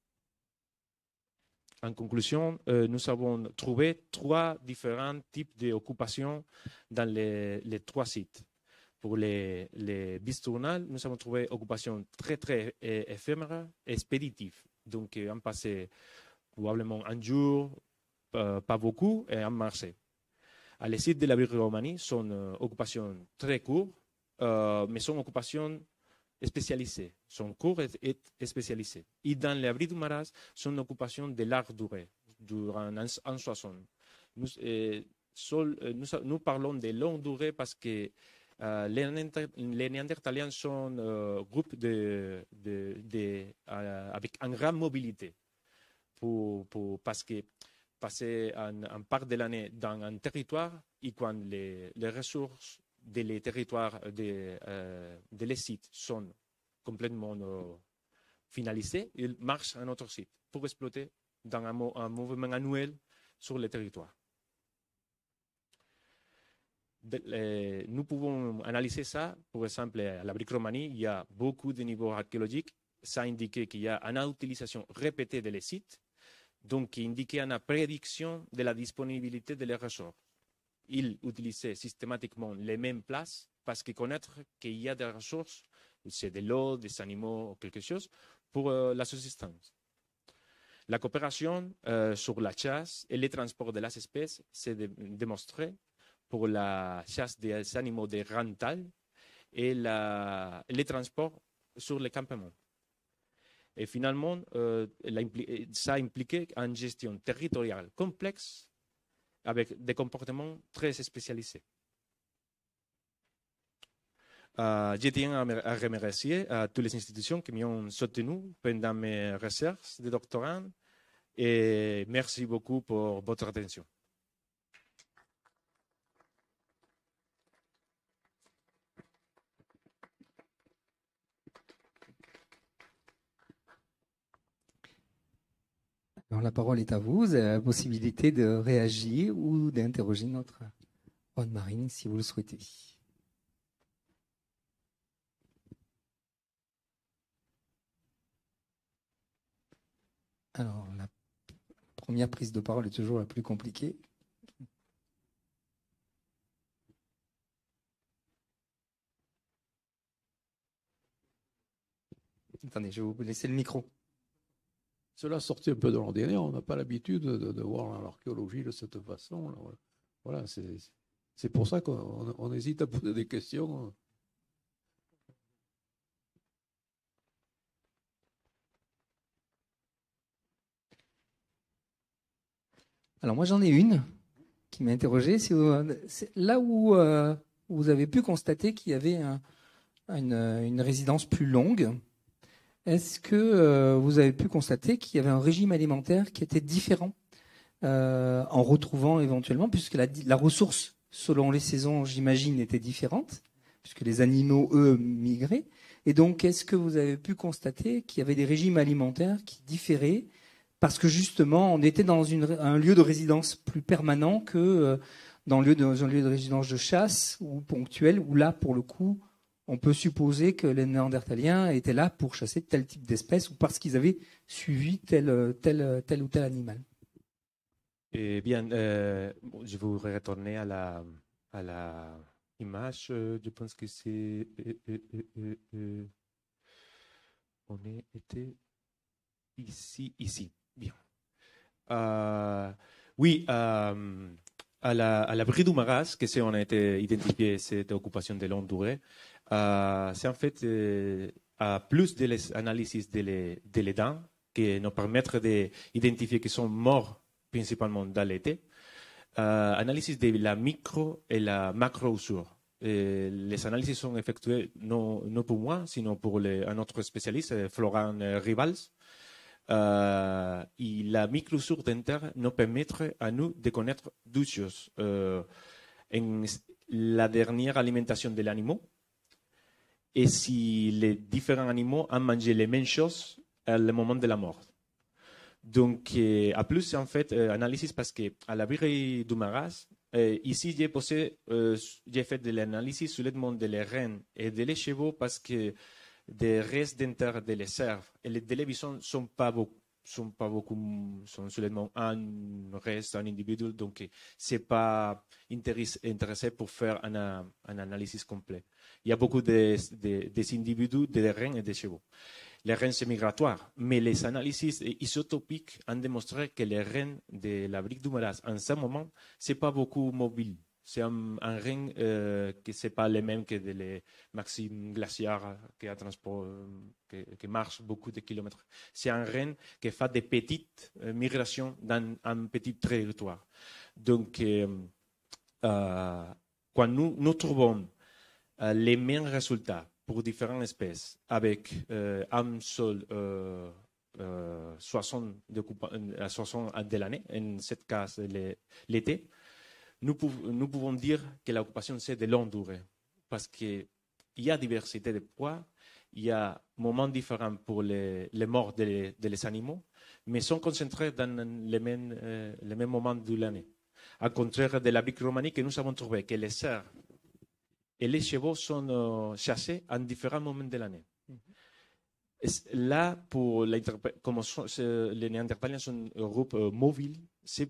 En conclusion, euh, nous avons trouvé trois différents types d'occupations dans les, les trois sites. Pour les, les bistournales, nous avons trouvé occupation très très éphémère et expéditive. Donc, on passait probablement un jour, euh, pas beaucoup et en marché. À les sites de la Roumanie sont euh, occupations très courtes, euh, mais sont occupations spécialisées. Sont courtes et, et spécialisées. Et dans l'abri du Maras, sont occupations de large durée, durant un, un soixante. Nous, euh, sol, euh, nous, nous parlons de longue durée parce que euh, les, les Néandertaliens sont un euh, groupe de, de, de, euh, avec une grande mobilité. Pour, pour, parce que passer un, un part de l'année dans un territoire et quand les, les ressources des de territoires de, euh, de les sites sont complètement euh, finalisées, ils marchent à un autre site pour exploiter dans un, un mouvement annuel sur le territoire. De, euh, nous pouvons analyser ça. Par exemple, à la brique Roumanie, il y a beaucoup de niveaux archéologiques. Ça indique qu'il y a une utilisation répétée des sites, donc qui indiquait une prédiction de la disponibilité des ressources. Ils utilisaient systématiquement les mêmes places parce que connaître qu'il y a des ressources, c'est de l'eau, des animaux ou quelque chose, pour euh, la subsistance. La coopération euh, sur la chasse et le transport de las espèces s'est dé démontrée pour la chasse des animaux de grande taille et la, le transport sur les campements. Et finalement, euh, ça impliquait une gestion territoriale complexe avec des comportements très spécialisés. Euh, je tiens à remercier à toutes les institutions qui m'ont soutenu pendant mes recherches de doctorat et merci beaucoup pour votre attention. Alors, la parole est à vous. Vous avez la possibilité de réagir ou d'interroger notre Juan Marín si vous le souhaitez. Alors, la première prise de parole est toujours la plus compliquée. Attendez, je vais vous laisser le micro. Cela sortit un peu de l'ordinaire. On n'a pas l'habitude de, de voir l'archéologie de cette façon. Là. Voilà, c'est pour ça qu'on on hésite à poser des questions. Alors moi j'en ai une qui m'a interrogé. Si là où euh, vous avez pu constater qu'il y avait un, une, une résidence plus longue, est-ce que euh, vous avez pu constater qu'il y avait un régime alimentaire qui était différent euh, en retrouvant éventuellement, puisque la, la ressource selon les saisons, j'imagine, était différente, puisque les animaux, eux, migraient. Et donc, est-ce que vous avez pu constater qu'il y avait des régimes alimentaires qui différaient parce que justement, on était dans une, un lieu de résidence plus permanent que euh, dans, le lieu de, dans un lieu de résidence de chasse ou ponctuel, où là, pour le coup, on peut supposer que les Néandertaliens étaient là pour chasser tel type d'espèce ou parce qu'ils avaient suivi tel, tel, tel ou tel animal. Eh bien, euh, je vais retourner à la, à la image. Euh, je pense que c'est... Euh, euh, euh, euh, on était ici, ici. Bien. Euh, oui, euh, à la, à l'abri du Maras, que c'est on a été identifié cette occupation de longue durée, euh, c'est en fait euh, à plus de les analyses de les, de les dents qui nous permettent d'identifier qu'ils sont morts principalement dans l'été. Euh, analyse de la micro et la macro-usure. Et les analyses sont effectuées non, non pour moi, sinon pour les, un autre spécialiste, Florent Rivals. Euh, et la micro-usure dentaire nous permet à nous de connaître deux choses. Euh, en la dernière alimentation de l'animal et si les différents animaux ont mangé les mêmes choses à le moment de la mort. Donc, euh, à plus, en fait, euh, analyse parce qu'à l'abri du Maras, euh, ici, j'ai posé, euh, j'ai fait de l'analyse sur le monde des rennes et des chevaux parce que des restes dentaires de les cerfs et les de les bisons ne sont pas beaucoup, sont pas beaucoup, sont seulement un reste, un individu, donc c'est pas intéress- intéressé pour faire un, un analyse complet. Il y a beaucoup de, de, des individus, des rennes et des chevaux. Les rennes, c'est migratoire, mais les analyses isotopiques ont démontré que les rennes de la brique du Maras, en ce moment, c'est pas beaucoup mobile. C'est un, un renne euh, qui c'est pas le même que les maximes glaciaires qui, a transport, qui, qui marche beaucoup de kilomètres. C'est un renne qui fait des petites euh, migrations dans un petit territoire. Donc, euh, euh, quand nous, nous trouvons euh, les mêmes résultats pour différentes espèces avec euh, un seul euh, euh, soixante de, soixante de l'année, en ce cas l'été, Nous, pou- nous pouvons dire que l'occupation, c'est de longue durée. Parce qu'il y a diversité de poids, il y a moments différents pour les, les morts des de les animaux, mais sont concentrés dans les mêmes, euh, les mêmes moments de l'année. Au contraire de la brique romanique, nous avons trouvé que les cerfs et les chevaux sont euh, chassés à différents moments de l'année. Là, pour comme sont, les Néandertaliens sont un groupe euh, mobile, c'est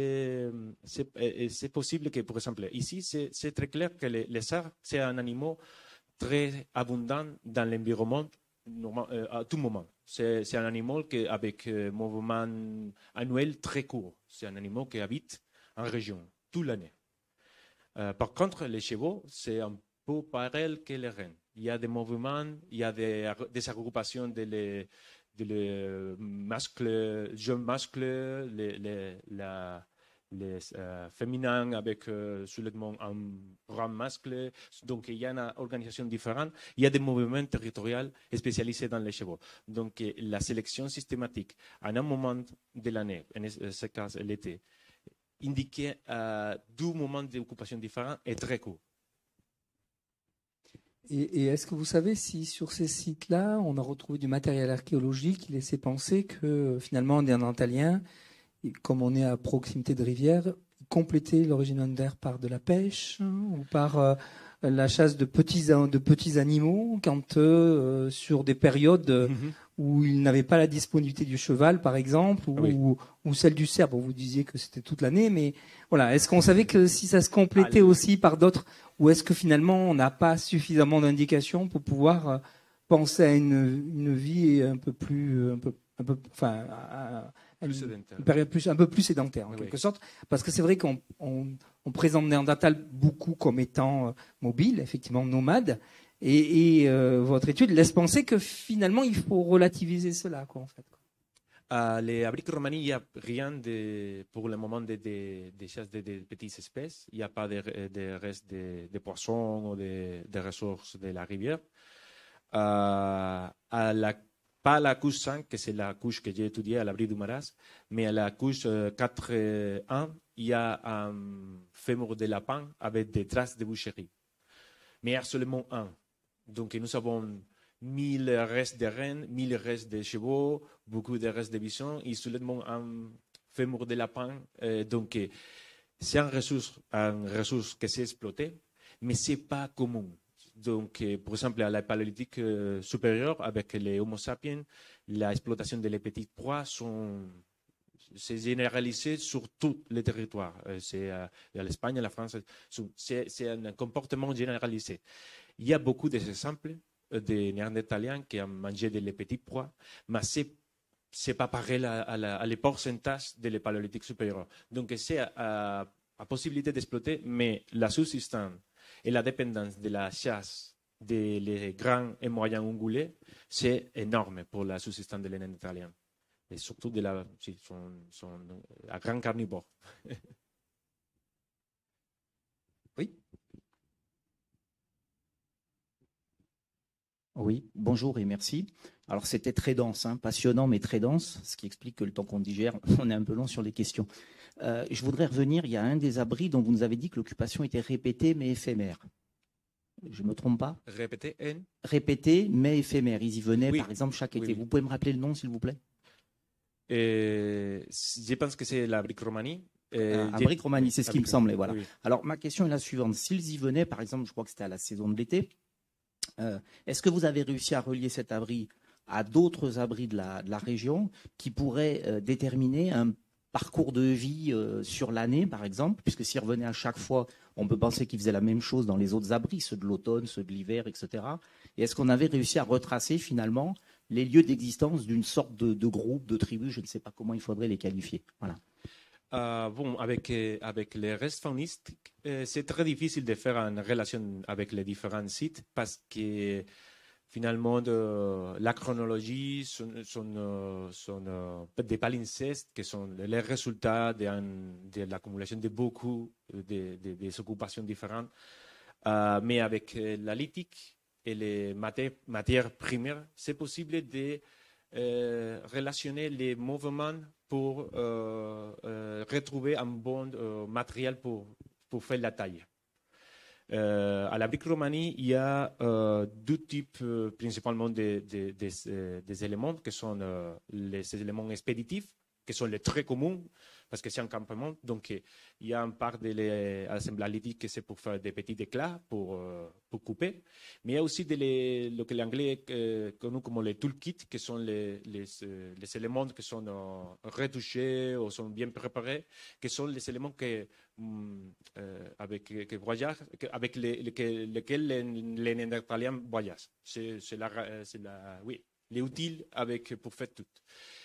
possible que, par exemple, ici, c'est très clair que les, les cerfs, c'est un animal très abondant dans l'environnement euh, à tout moment. C'est un animal qui, avec un mouvement annuel très court. C'est un animal qui habite en région toute l'année. Euh, par contre, les chevaux, c'est un peu pareil que les rennes. Il y a des mouvements, il y a des, des agrupations de les, de les mascles, jeunes mascles, les, les, la, les euh, féminins avec euh, seulement un grand mascle. Donc, il y a une organisation différente. Il y a des mouvements territoriaux spécialisés dans les chevaux. Donc, la sélection systématique, à un moment de l'année, en ce cas l'été, indiquait euh, deux moments d'occupation différents est très court. Et, et est-ce que vous savez si sur ces sites-là, on a retrouvé du matériel archéologique qui laissait penser que finalement, les Néandertaliens, comme on est à proximité de rivières, complétaient l'origine néandertalienne par de la pêche hein, ou par euh, la chasse de petits, de petits animaux, quand euh, sur des périodes mm-hmm. où ils n'avaient pas la disponibilité du cheval, par exemple, ou, oui. ou, ou celle du cerf. Bon, vous disiez que c'était toute l'année, mais voilà. Est-ce qu'on savait que si ça se complétait Allez. aussi par d'autres, ou est-ce que finalement on n'a pas suffisamment d'indications pour pouvoir euh, penser à une, une vie un peu plus, un peu, un peu, enfin, à, à une, une période plus, un peu plus sédentaire en oui, quelque oui. sorte, parce que c'est vrai qu'on on, on présente Néandertal beaucoup comme étant euh, mobile, effectivement nomade, et, et euh, votre étude laisse penser que finalement il faut relativiser cela, quoi, en fait. À les briques romanies, il n'y a rien de, pour le moment de, de, de chasse de, de petites espèces. Il n'y a pas de, de restes de, de poissons ou de, de ressources de la rivière. Euh, à la Pas à la couche cinq, que c'est la couche que j'ai étudiée à l'abri du Maras, mais à la couche quatre un, il y a un fémur de lapin avec des traces de boucherie. Mais il y a seulement un. Donc nous avons mille restes de rennes, mille restes de chevaux, beaucoup de restes de bisons, et seulement un fémur de lapin. Euh, donc c'est une ressource, une ressource qui s'est exploitée, mais ce n'est pas commun. Donc, par exemple, à la paléolithique euh, supérieure, avec les Homo sapiens, l'exploitation des petits proies c'est généralisé sur tout le territoire. Euh, c'est euh, l'Espagne, la France, c'est un comportement généralisé. Il y a beaucoup d'exemples de Néandertaliens qui ont mangé des petits proies, mais ce n'est pas pareil à, à, la, à les pourcentages de la paléolithique supérieure. Donc, c'est à, à possibilité d'exploiter, mais la subsistance et la dépendance de la chasse des grands et moyens ungulés, c'est énorme pour la subsistance de Néandertaliens. Et surtout de la, si, son, son, à grand carnivore. Oui. Oui, bonjour et merci. Alors c'était très dense, hein, passionnant mais très dense, ce qui explique que le temps qu'on digère, on est un peu long sur les questions. Euh, je voudrais revenir, il y a un des abris dont vous nous avez dit que l'occupation était répétée mais éphémère. Je ne me trompe pas? Répétée, N Répétée mais éphémère. Ils y venaient oui. par exemple chaque été. Oui, oui. Vous pouvez me rappeler le nom s'il vous plaît? euh, Je pense que c'est la brique romanie. Euh, à brique romanie, c'est ce qui me semblait. Voilà. Oui. Alors ma question est la suivante. S'ils y venaient, par exemple, je crois que c'était à la saison de l'été, euh, est-ce que vous avez réussi à relier cet abri à d'autres abris de la, de la région qui pourraient euh, déterminer un parcours de vie euh, sur l'année, par exemple, puisque s'ils revenaient à chaque fois, on peut penser qu'ils faisaient la même chose dans les autres abris, ceux de l'automne, ceux de l'hiver, et cetera. Et est-ce qu'on avait réussi à retracer finalement les lieux d'existence d'une sorte de, de groupe, de tribu, je ne sais pas comment il faudrait les qualifier. Voilà. Euh, bon, avec, avec les restes faunistiques, euh, c'est très difficile de faire une relation avec les différents sites parce que finalement, de, la chronologie sont, sont, sont euh, des palimpsestes qui sont les résultats de, de l'accumulation de beaucoup de, de, des occupations différentes. Euh, mais avec la lithique et les matières, matières premières, c'est possible de euh, relationner les mouvements pour euh, euh, retrouver un bon euh, matériel pour, pour faire la taille. Euh, à la brique romanie, il y a euh, deux types euh, principalement des de, de, de, de éléments qui sont euh, les éléments expéditifs, qui sont les très communs, parce que c'est un campement. Donc, il y a une part de l'assemblage lithique que c'est pour faire des petits éclats, pour, euh, pour couper. Mais il y a aussi de les, ce que l'anglais euh, connu comme les toolkits, qui sont les, les, les éléments qui sont euh, retouchés ou sont bien préparés, qui sont les éléments que, euh, avec, que voyagent, avec les, les, lesquels les, les Néandertaliens voyagent. C'est la, la, oui, les utiles avec, pour faire tout.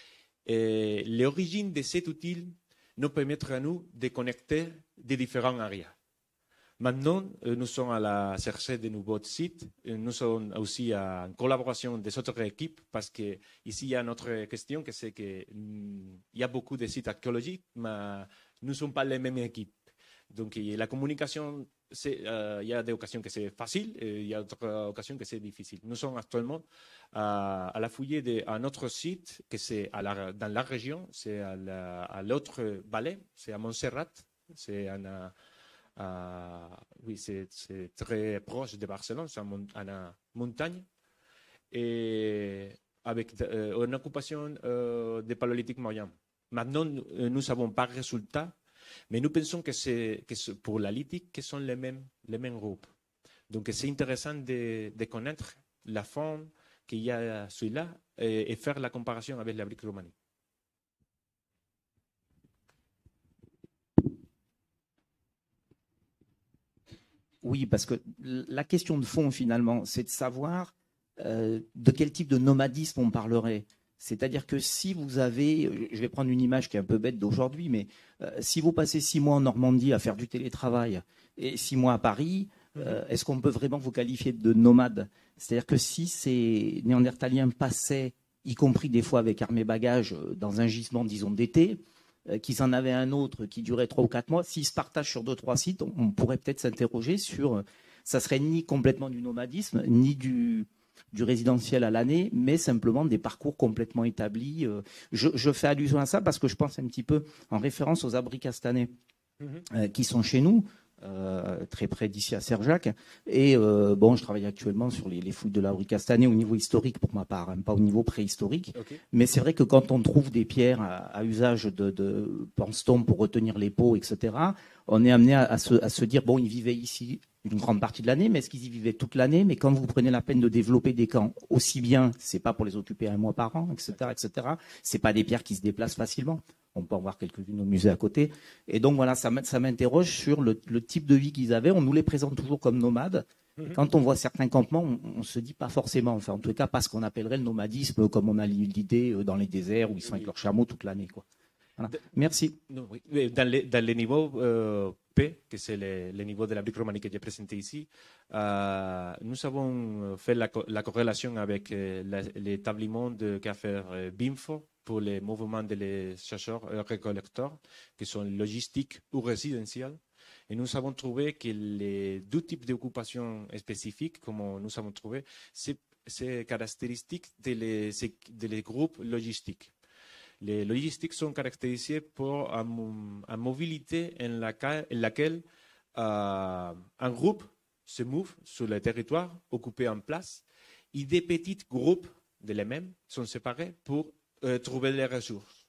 L'origine de cet outil nous permettra à nous de connecter des différents areas. Maintenant, nous sommes à la recherche de nouveaux sites. Nous sommes aussi en collaboration des autres équipes parce que ici il y a une autre question, que c'est qu'il y a beaucoup de sites archéologiques, mais nous ne sommes pas les mêmes équipes. Donc la communication, euh, il y a des occasions que c'est facile et il y a d'autres occasions que c'est difficile. Nous sommes actuellement à, à la fouiller d'un autre site que c'est dans la région, c'est à l'autre vallée, c'est à Montserrat, c'est à, à, oui, c'est très proche de Barcelone, c'est à la montagne, et avec euh, une occupation euh, de paléolithique moyen. Maintenant, nous n'avons pas de résultat. Mais nous pensons que c'est pour la lithique que sont les mêmes, les mêmes groupes. Donc c'est intéressant de, de connaître la forme qu'il y a celui-là et, et faire la comparaison avec la brique romanie. Oui, parce que la question de fond finalement, c'est de savoir euh, de quel type de nomadisme on parlerait. C'est-à-dire que si vous avez, je vais prendre une image qui est un peu bête d'aujourd'hui, mais euh, si vous passez six mois en Normandie à faire du télétravail et six mois à Paris, euh, est-ce qu'on peut vraiment vous qualifier de nomade? C'est-à-dire que si ces Néandertaliens passaient, y compris des fois avec armée bagages, dans un gisement, disons, d'été, euh, qu'ils en avaient un autre qui durait trois ou quatre mois, s'ils se partagent sur deux, trois sites, on, on pourrait peut-être s'interroger sur, ça serait ni complètement du nomadisme, ni du... du résidentiel à l'année, mais simplement des parcours complètement établis. Je, je fais allusion à ça parce que je pense un petit peu en référence aux abris castanais mm-hmm. euh, qui sont chez nous, euh, très près d'ici à Serjac. Et euh, bon, je travaille actuellement sur les, les fouilles de l'abri castané au niveau historique pour ma part, hein, pas au niveau préhistorique. Okay. Mais c'est vrai que quand on trouve des pierres à, à usage de, de pense-t-on pour retenir les peaux, et cetera, on est amené à, à, se, à se dire, bon, ils vivaient ici une grande partie de l'année, mais est-ce qu'ils y vivaient toute l'année? Mais quand vous prenez la peine de développer des camps aussi bien, c'est pas pour les occuper un mois par an, et cetera, et cetera. C'est pas des pierres qui se déplacent facilement. On peut en voir quelques-unes au musée à côté. Et donc voilà, ça m'interroge sur le, le type de vie qu'ils avaient. On nous les présente toujours comme nomades. Mm-hmm. Quand on voit certains campements, on, on se dit pas forcément, enfin en tout cas pas ce qu'on appellerait le nomadisme, comme on a l'idée dans les déserts où ils sont avec leurs chameaux toute l'année, quoi. Voilà. Merci. Non, oui. Dans les, dans les niveaux euh, P, que c'est le, le niveau de la brique romanie que j'ai présenté ici, euh, nous avons fait la, la corrélation avec euh, l'établissement qu'a fait euh, BIMFO pour les mouvements des chercheurs et récollecteurs, qui sont logistiques ou résidentiels. Et nous avons trouvé que les deux types d'occupations spécifiques, comme nous avons trouvé, c'est caractéristique des de de les groupes logistiques. Les logistiques sont caractérisées par une, une mobilité en, la, en laquelle euh, un groupe se mouve sur le territoire, occupé en place, et des petits groupes de les mêmes sont séparés pour euh, trouver les ressources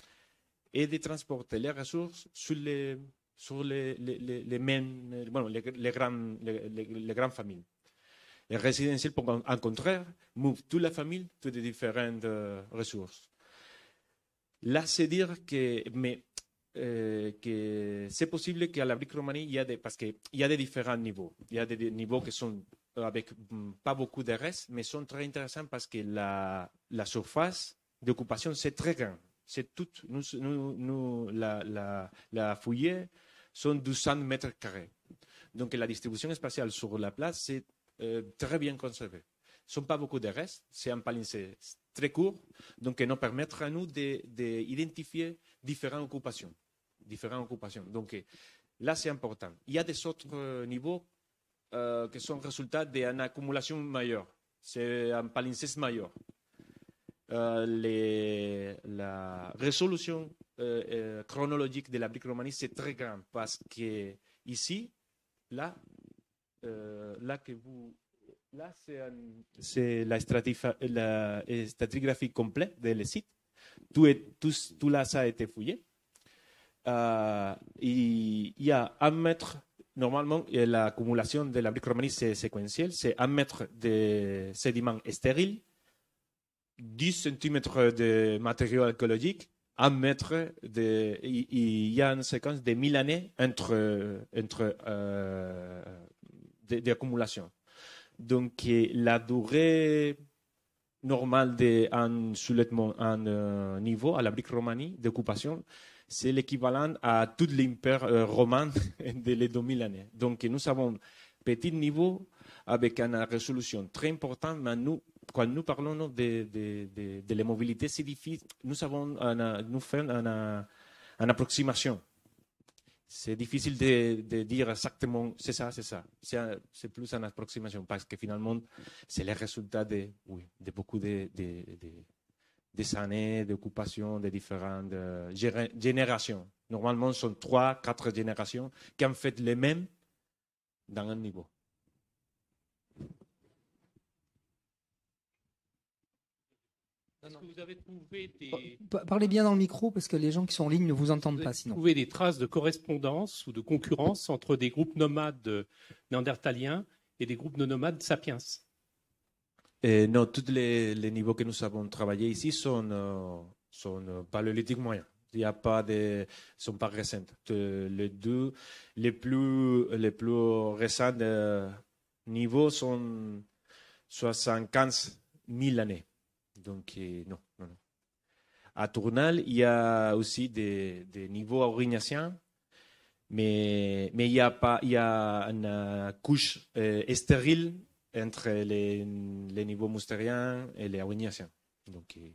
et de transporter les ressources sur les, sur les, les, les, les mêmes, bon, les, les, grandes, les, les, les grandes familles. Les résidentiels, pour en contraire, mouvrent toute la famille, toutes les différentes euh, ressources. Là, c'est dire que, mais, euh, que c'est possible qu'à la brique Roumanie, il y a des, parce qu'il y a des différents niveaux. Il y a des, des niveaux qui sont avec pas beaucoup de restes, mais sont très intéressants parce que la, la surface d'occupation, c'est très grand. C'est tout, nous, nous, nous, la, la, la fouillée sont deux cents mètres carrés. Donc, la distribution spatiale sur la place, c'est euh, très bien conservé. Ce ne sont pas beaucoup de restes, c'est un palimpseste très court, donc nous permettra à nous d'identifier différentes occupations. Différentes occupations. Donc, là, c'est important. Il y a des autres niveaux euh, qui sont résultats d'une accumulation majeure. C'est un palimpseste majeur. Euh, les, la résolution euh, euh, chronologique de la brique Roumanie, c'est très grand parce que ici, là, euh, là que vous, là c'est la, la stratigraphie complète des sites. Tout, est, tout, tout là, ça a été fouillé. Euh, il y a un mètre, normalement, l'accumulation de la brique Roumanie, c'est séquentiel, c'est un mètre de sédiments stériles, dix centimètres de matériaux alcooliques, un mètre de. Il, il y a une séquence de mille années entre, entre euh, d'accumulation. Donc, la durée normale d'un soulèvement, un euh, niveau à la brique Roumanie d'occupation, c'est l'équivalent à tout l'empire euh, romain de les deux mille années. Donc, nous avons un petit niveau avec une résolution très importante, mais nous, quand nous parlons de, de, de, de la mobilité, c'est difficile. Nous avons une, nous faisons une, une approximation. C'est difficile de, de dire exactement c'est ça, c'est ça. C'est plus une approximation parce que finalement, c'est le résultat de, oui, de beaucoup de, de, de, des années d'occupation de différentes euh, générations. Normalement, ce sont trois, quatre générations qui ont fait les mêmes dans un niveau. Est-ce que vous avez trouvé des... Parlez bien dans le micro parce que les gens qui sont en ligne ne vous entendent pas sinon. Vous avez trouvé des traces de correspondance ou de concurrence entre des groupes nomades néandertaliens et des groupes non nomades sapiens? Et non, tous les, les niveaux que nous avons travaillés ici sont, euh, sont euh, paléolithiques moyens. Il n'y a pas de, sont pas récents. Les deux, les plus, les plus récents euh, niveaux sont soixante-quinze mille années. Donc, euh, non, non, non. À Tournal, il y a aussi des, des niveaux aurignaciens, mais, mais il y a pas, il y a une couche euh, stérile entre les, les niveaux moustériens et les aurignaciens. Donc, euh,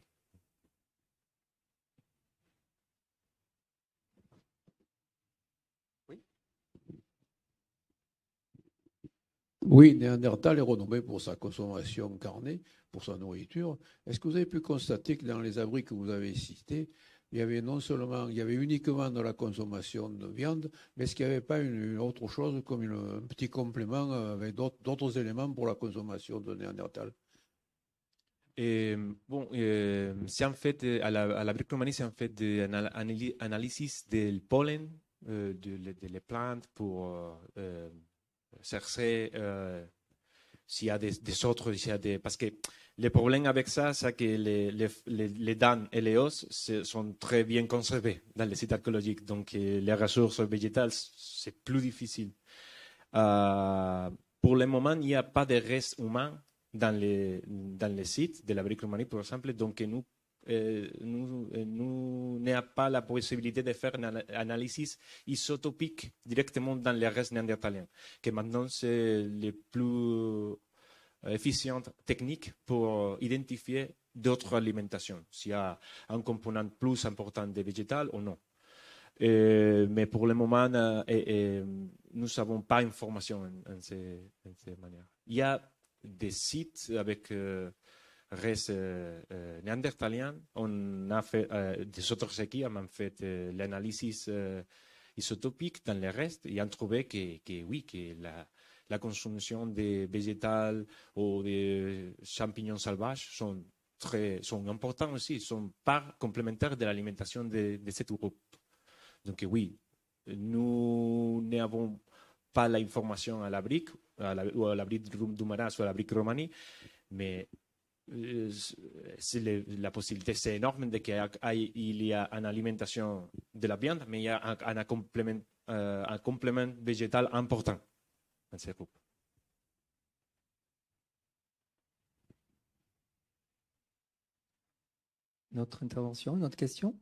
Oui, Néandertal est renommé pour sa consommation carnée, pour sa nourriture. Est-ce que vous avez pu constater que dans les abris que vous avez cités, il y avait non seulement, il y avait uniquement de la consommation de viande, mais est-ce qu'il n'y avait pas une, une autre chose comme une, un petit complément avec d'autres éléments pour la consommation de Néandertal? Et, bon, euh, c'est en fait, à la, à la brique Roumanie, c'est en fait une analyse du pollen euh, de, de, de les plantes pour euh, chercher euh, s'il y a des, des autres, s'il y a des, parce que le problème avec ça, c'est que les, les, les, les dents et les os sont très bien conservés dans les sites archéologiques. Donc, les ressources végétales, c'est plus difficile. Euh, pour le moment, il n'y a pas de restes humains dans les, dans les sites de la brique Roumanie, par exemple. Donc, nous, euh, nous, nous n'avons pas la possibilité de faire une analyse isotopique directement dans les restes néandertaliens, que maintenant, c'est le plus efficiente technique pour identifier d'autres alimentations, s'il y a un component plus important de végétal ou non. Et, mais pour le moment, euh, et, et, nous n'avons pas d'informations en, en, ces, en ces manières. Il y a des sites avec euh, restes euh, euh, néandertaliens. On a fait, euh, des autres équipes ont fait euh, l'analyse euh, isotopique dans les restes et ont trouvé que, que oui, que la la consommation des végétales ou des champignons sauvages sont très sont importants aussi, sont part complémentaire de l'alimentation de, de ce groupe. Donc oui, nous n'avons pas l'information à la brique, à la, ou à l'abri du Maras ou à l'abri Romani, mais euh, c'est le, la possibilité, c'est énorme de qu'il y a une alimentation de la viande, mais il y a un, un, complément, euh, un complément végétal important dans ces groupes. Notre intervention, notre question?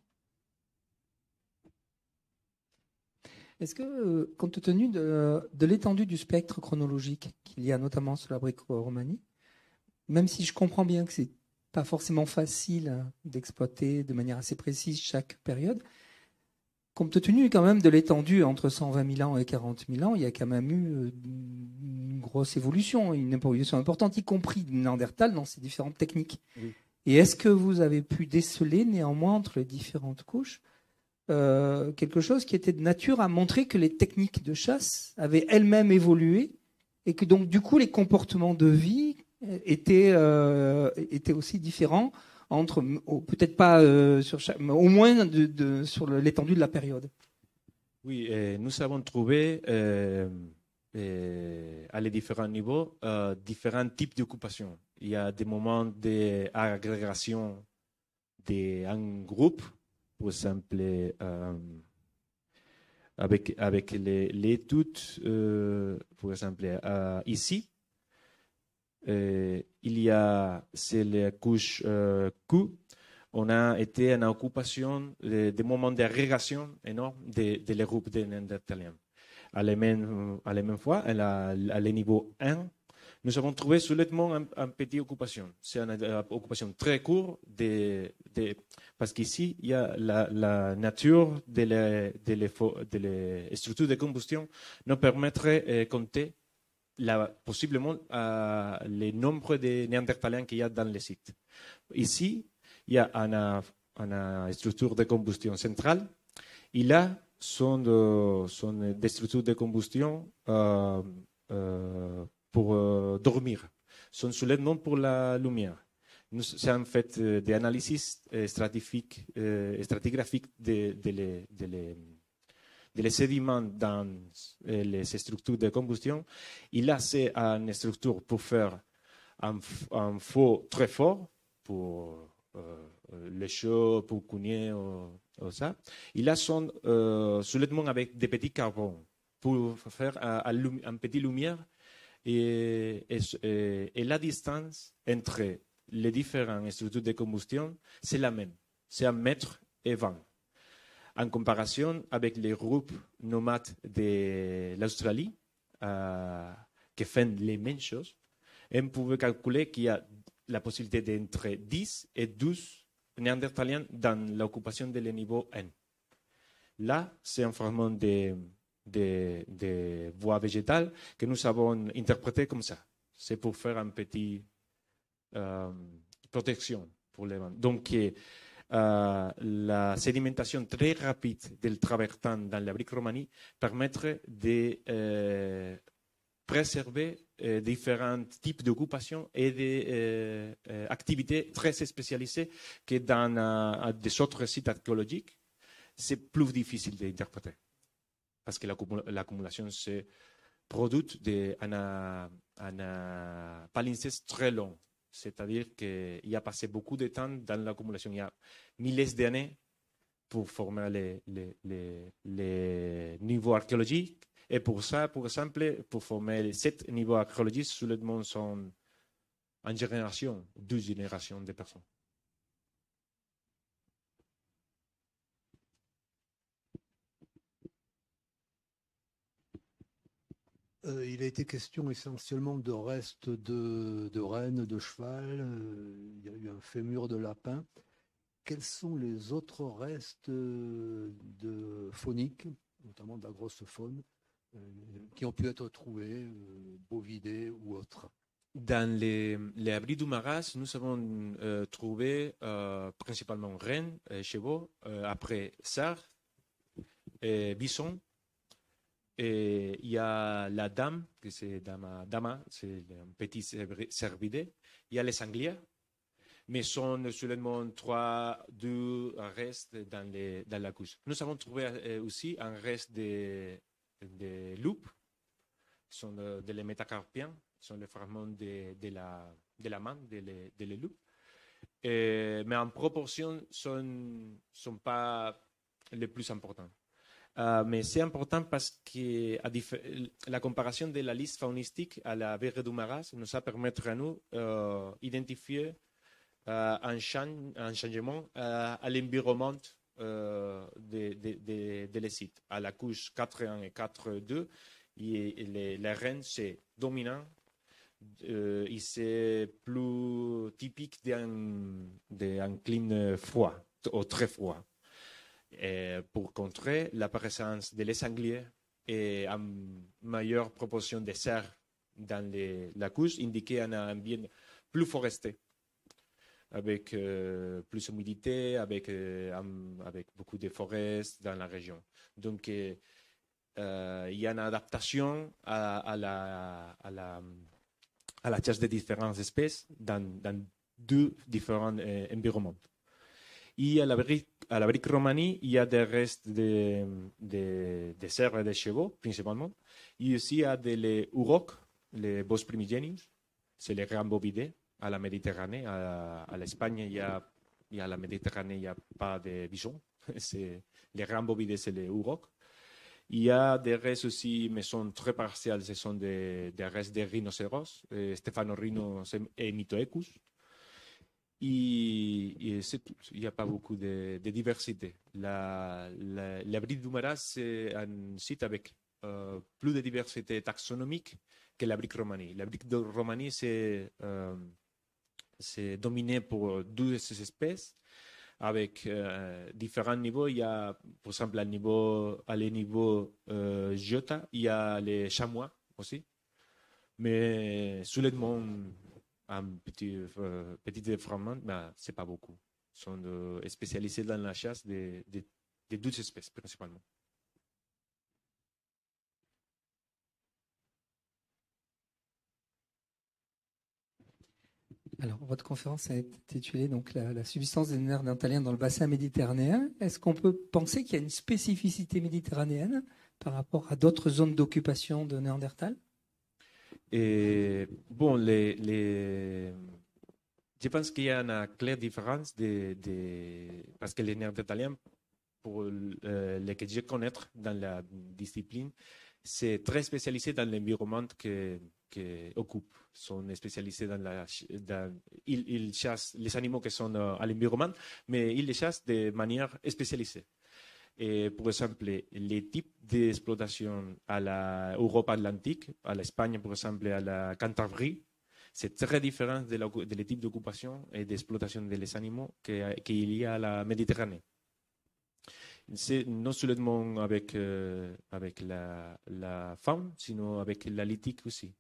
Est-ce que, euh, compte tenu de, de l'étendue du spectre chronologique qu'il y a notamment sur la Roumanie, même si je comprends bien que c'est pas forcément facile d'exploiter de manière assez précise chaque période, compte tenu quand même de l'étendue entre cent vingt mille ans et quarante mille ans, il y a quand même eu une grosse évolution, une évolution importante, y compris de Néandertal dans ses différentes techniques. Oui. Et est-ce que vous avez pu déceler néanmoins entre les différentes couches euh, quelque chose qui était de nature à montrer que les techniques de chasse avaient elles-mêmes évolué et que donc du coup les comportements de vie étaient, euh, étaient aussi différents entre, peut-être pas euh, sur chaque, mais au moins de, de, sur l'étendue de la période? Oui, euh, nous avons trouvé euh, euh, à les différents niveaux euh, différents types d'occupation. Il y a des moments d'agrégation d'un groupe, par exemple, euh, avec, avec les, l'étude, euh, par exemple, euh, ici, euh, il y a, c'est la couche euh, Q, on a été en occupation des de moments d'agrégation énormes de, de les groupes de Néandertaliens. À la même, à la même fois, à, la, à le niveau un, nous avons trouvé soudainement une un petite occupation. C'est une, une occupation très courte, de, de, parce qu'ici, il y a la, la nature de les, de, les, de les structures de combustion nous permettrait de compter la, possiblement euh, le nombre de Néandertaliens qu'il y a dans le site. Ici, il y a une, une structure de combustion centrale. Et là, sont, de, sont des structures de combustion euh, euh, pour euh, dormir, sont seulement pour la lumière. Nous avons fait euh, des analyses euh, stratigraphiques, euh, stratigraphiques de, de, les, de, les, de les sédiments dans euh, les structures de combustion. Et là, c'est une structure pour faire un, un feu très fort, pour euh, le chaud, pour cogner, ou, ou ça. Et là, sont euh, seulement avec des petits carbons pour faire un, un, un petit lumière. Et, et, et la distance entre les différentes structures de combustion, c'est la même. C'est un mètre et vingt. En comparaison avec les groupes nomades de l'Australie, euh, qui font les mêmes choses, on pouvait calculer qu'il y a la possibilité d'entre dix et douze Néandertaliens dans l'occupation de le niveau un. Là, c'est un fragment de Des, des voies végétales que nous avons interprétées comme ça. C'est pour faire une petite euh, protection pour les vents. Donc, euh, la sédimentation très rapide del travertin dans la Roumanie permettrait de euh, préserver euh, différents types d'occupation et d'activités euh, très spécialisées que dans euh, des autres sites archéologiques, c'est plus difficile d'interpréter. Parce que l'accumulation se produit d'un palimpseste très long. C'est-à-dire qu'il y a passé beaucoup de temps dans l'accumulation. Il y a milliers d'années pour former les, les, les, les niveaux archéologiques. Et pour ça, par exemple, pour former les sept niveaux archéologiques, seulement sont une génération, deux générations de personnes. Euh, il a été question essentiellement de restes de, de rennes, de cheval, euh, il y a eu un fémur de lapin. Quels sont les autres restes de fauniques, notamment de la grosse faune, euh, qui ont pu être trouvés, euh, bovidés ou autres? Dans les, les abris du Maras, nous avons euh, trouvé euh, principalement rennes, euh, chevaux, euh, après cerfs, et bisons. Et il y a la dame, que c'est dama, dama c'est un petit cervidé. Il y a les sangliers, mais sont seulement trois, deux restes dans, les, dans la couche. Nous avons trouvé aussi un reste de, de loups, sont de, de les métacarpiens, sont les fragments de, de, la, de la main, de les, de les loups. Et, mais en proportion, ne sont, sont pas les plus importants. Euh, mais c'est important parce que à la comparaison de la liste faunistique à la verre du Maras nous a permis à nous euh, identifier euh, un, change, un changement euh, à l'environnement euh, de, de, de, de les sites. À la couche quatre un et quatre deux, et, et les, les rennes, c'est dominant. Euh, et c'est plus typique d'un, d'un climat froid ou très froid. Et pour contrer la présence des sangliers et une meilleure proportion de cerfs dans les, la couche indiquait un ambiance plus forestier, avec euh, plus d'humidité, avec, euh, um, avec beaucoup de forêts dans la région. Donc, euh, euh, il y a une adaptation à, à, la, à, la, à la chasse de différentes espèces dans, dans deux différents euh, environnements. Et à la brique, à la brique romanie, il y a des restes de, de, de cerfs et de chevaux, principalement. Et aussi, il y a des les urocs, les bos primigenius, c'est les rambovidés à la Méditerranée. À, à l'Espagne, il y a, il y a la Méditerranée, il n'y a pas de bisons. C'est, les rambovidés, c'est les urocs. Il y a des restes aussi, mais sont très partiels, ce sont des, des restes de rhinocéros, eh, Stéphanorhinus et Mythoecus. Et, et c'est tout. Il n'y a pas beaucoup de, de diversité. La, la, la brique du Maras, c'est un site avec euh, plus de diversité taxonomique que la brique romanie. La brique de Romanie, c'est, euh, c'est dominé par douze espèces avec euh, différents niveaux. Il y a, par exemple, à, niveau, à les niveaux euh, Jota, il y a les chamois aussi. Mais soulèvement, un petit, euh, petit fragment, mais ce n'est pas beaucoup. Ils sont euh, spécialisés dans la chasse de, de, de douze espèces, principalement. Alors, votre conférence est intitulée donc, la, la subsistance des néandertaliens dans le bassin méditerranéen. Est-ce qu'on peut penser qu'il y a une spécificité méditerranéenne par rapport à d'autres zones d'occupation de Néandertal? Et, bon, les, les... je pense qu'il y a une claire différence de, de... parce que les Néandertaliens, pour euh, les que je connais dans la discipline, c'est très spécialisé dans l'environnement que, que occupent. Ils sont spécialisés dans la, dans, ils, ils chassent les animaux qui sont à l'environnement, mais ils les chassent de manière spécialisée. Et pour exemple, les types d'exploitation à l'Europe atlantique, à l'Espagne, par exemple, à la Cantabrie, c'est très différent de, la, de les types d'occupation et d'exploitation des animaux qu'il y a à la Méditerranée. C'est non seulement avec, euh, avec la, la faune, sinon avec la lithique aussi.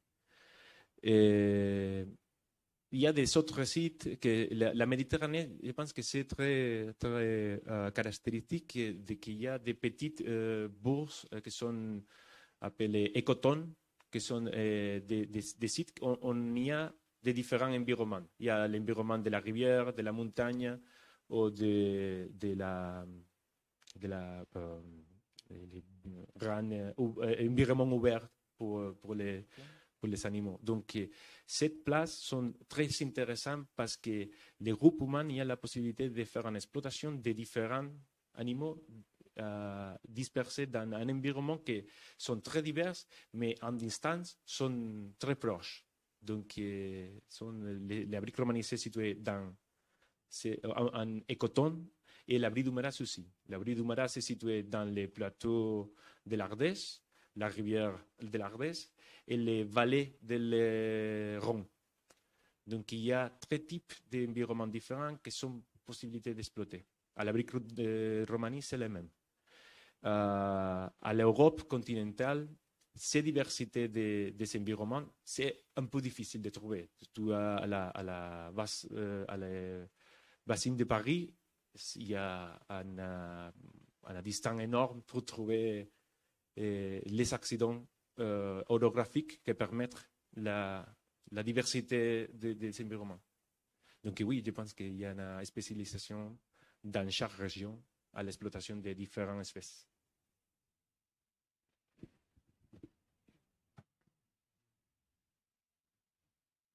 Et il y a des autres sites que la, la Méditerranée, je pense que c'est très, très euh, caractéristique de qu'il y a des petites euh, bourses euh, qui sont appelées écotones, qui sont euh, des, des, des sites où on y a des différents environnements. Il y a l'environnement de la rivière, de la montagne ou de, de la de la euh, les grands euh, environnements ouverts pour, pour les pour les animaux. Donc, cette place sont très intéressantes parce que les groupes humains, il y a la possibilité de faire une exploitation de différents animaux euh, dispersés dans un environnement qui sont très divers, mais en distance sont très proches. Donc, euh, sont les, les briques romanisées situées dans un écotone et l'abri du Maras aussi. L'abri du Maras est situé dans les plateaux de l'Ardèche, la rivière de l'Ardèche et les vallées de l'Héron. Donc, il y a trois types d'environnements différents qui sont possibilités d'exploiter. À la brique de Romanie, c'est le même. Euh, à l'Europe continentale, ces diversités de, des environnements, c'est un peu difficile de trouver. Surtout à la, à la, base, euh, à la bassin de Paris, il y a une, une distance énorme pour trouver eh, les accidents euh, orographiques qui permettent la, la diversité de, des environnements. Donc oui, je pense qu'il y a une spécialisation dans chaque région à l'exploitation de différentes espèces.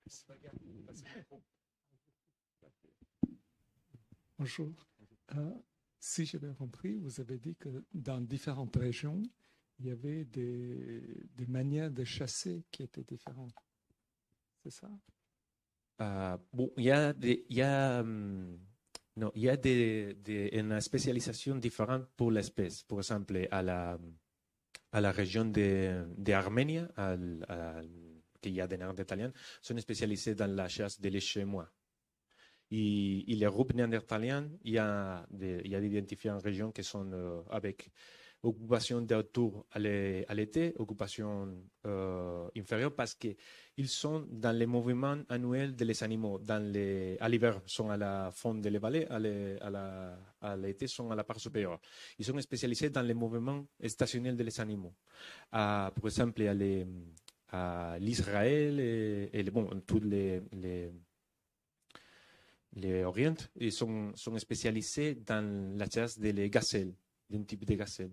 Bonjour. Euh, si j'ai bien compris, vous avez dit que dans différentes régions, il y avait des, des manières de chasser qui étaient différentes. C'est ça? Uh, bon, il y a des, il y a, um, non, il y a des, des, une spécialisation différente pour l'espèce. Par exemple, à la, à la région de, de Arménie, à, à, qu'il y a des Néandertaliens, sont spécialisés dans la chasse des léchés-mois. Et, et les groupes néandertaliens, il y a des, il y a identifié en région qui sont euh, avec occupation d'autour à l'été, occupation euh, inférieure, parce qu'ils sont dans les mouvements annuels des animaux. Dans les, à l'hiver, sont à la fond de la vallée, à l'été, sont à la part supérieure. Ils sont spécialisés dans les mouvements stationnels des animaux. À, par exemple, à, les, à l'Israël et, et les, bon, tous les, les les Orients, ils sont, sont spécialisés dans la chasse des gazelles, d'un type de gazelle.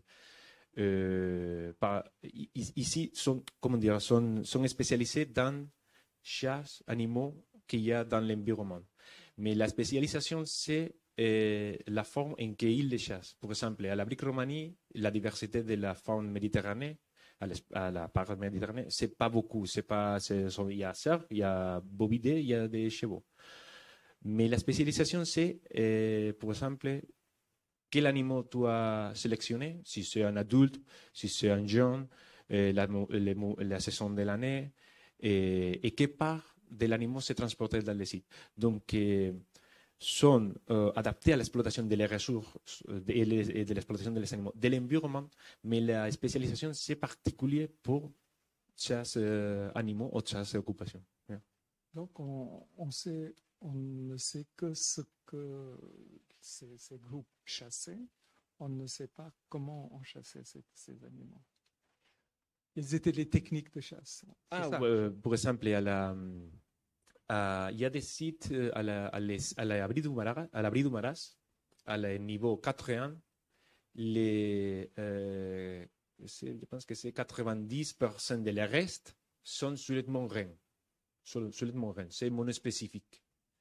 Euh, par, ici, sont, comment dire, sont, sont spécialisés dans chasse animaux qu'il y a dans l'environnement. Mais la spécialisation, c'est euh, la forme en qu'ils les chassent. Par exemple, à la brique Roumanie, la diversité de la faune méditerranéenne, à la part méditerranéenne, c'est pas beaucoup. C'est pas, c'est, il y a cerfs, il y a bovidés, il y a des chevaux. Mais la spécialisation, c'est, euh, par exemple, quel animal tu as sélectionné, si c'est un adulte, si c'est un jeune, euh, la, les, la saison de l'année, et, et quelle part de l'animal s'est transporté dans le site. Donc, euh, sont euh, adaptés à l'exploitation des ressources et de, de l'exploitation des animaux, de l'environnement, mais la spécialisation, c'est particulier pour chasse euh, animaux ou chasse occupation. Yeah. Donc, on, on sait... On ne sait que ce que ces, ces groupes chassaient. On ne sait pas comment on chassait ces, ces animaux. Quelles étaient les techniques de chasse? Ah, euh, par exemple, il y a des sites à l'abri du Maras, à l'abri du Maras, à le niveau quatre et un, les, euh, je pense que c'est quatre-vingt-dix pour cent de les restes sont seulement reines. Seulement reines, c'est monospécifique.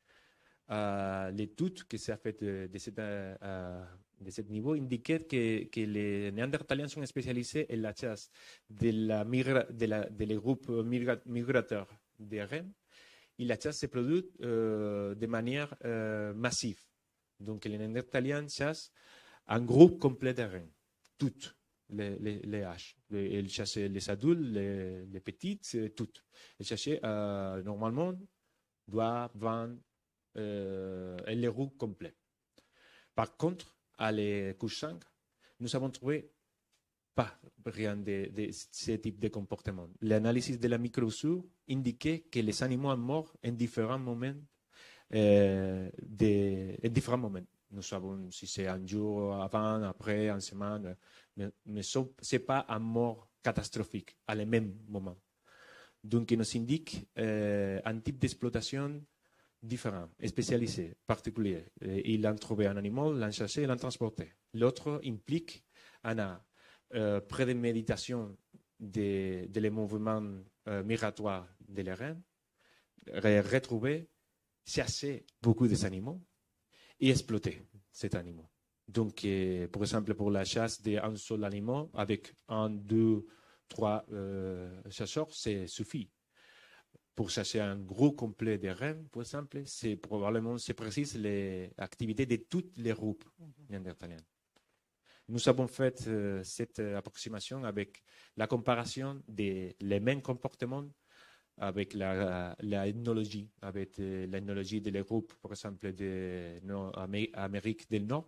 Uh, l'étude que s'est faite de, de, cette, uh, de ce niveau indiquait que, que les Néandertaliens sont spécialisés en la chasse de, la migra, de, la, de les groupes migra, migrateurs des rennes et la chasse se produit uh, de manière uh, massive. Donc les Néandertaliens chassent un groupe complet de rennes, toutes les, les, les haches. Ils chassaient les adultes, les, les petites, toutes. Ils chassaient uh, normalement doit vingt Euh, les roues complets. Par contre, à les couches cinq, nous avons trouvé pas rien de, de ce type de comportement. L'analyse de la microsure indiquait que les animaux sont morts en différents moments. Euh, de, en différents moments. Nous savons si c'est un jour avant, après, en semaine, mais, mais ce n'est pas un mort catastrophique à le même moment. Donc, il nous indique euh, un type d'exploitation différent, spécialisé, particulier. Il a trouvé un animal, l'a chassé, l'a transporté. L'autre implique une euh, préméditation des de les mouvements euh, migratoires de les rennes, retrouver, chasser beaucoup des animaux et exploiter cet animal. Donc, euh, par exemple, pour la chasse d'un seul animal, avec un, deux, trois euh, chasseurs, c'est suffit. Pour chasser un groupe complet de rennes, par exemple, c'est probablement, c'est précis les activités de toutes les groupes néandertaliens. Nous avons fait euh, cette approximation avec la comparaison des les mêmes comportements avec la, la ethnologie, avec euh, l'ethnologie des groupes, par exemple, de l'Amérique du Nord,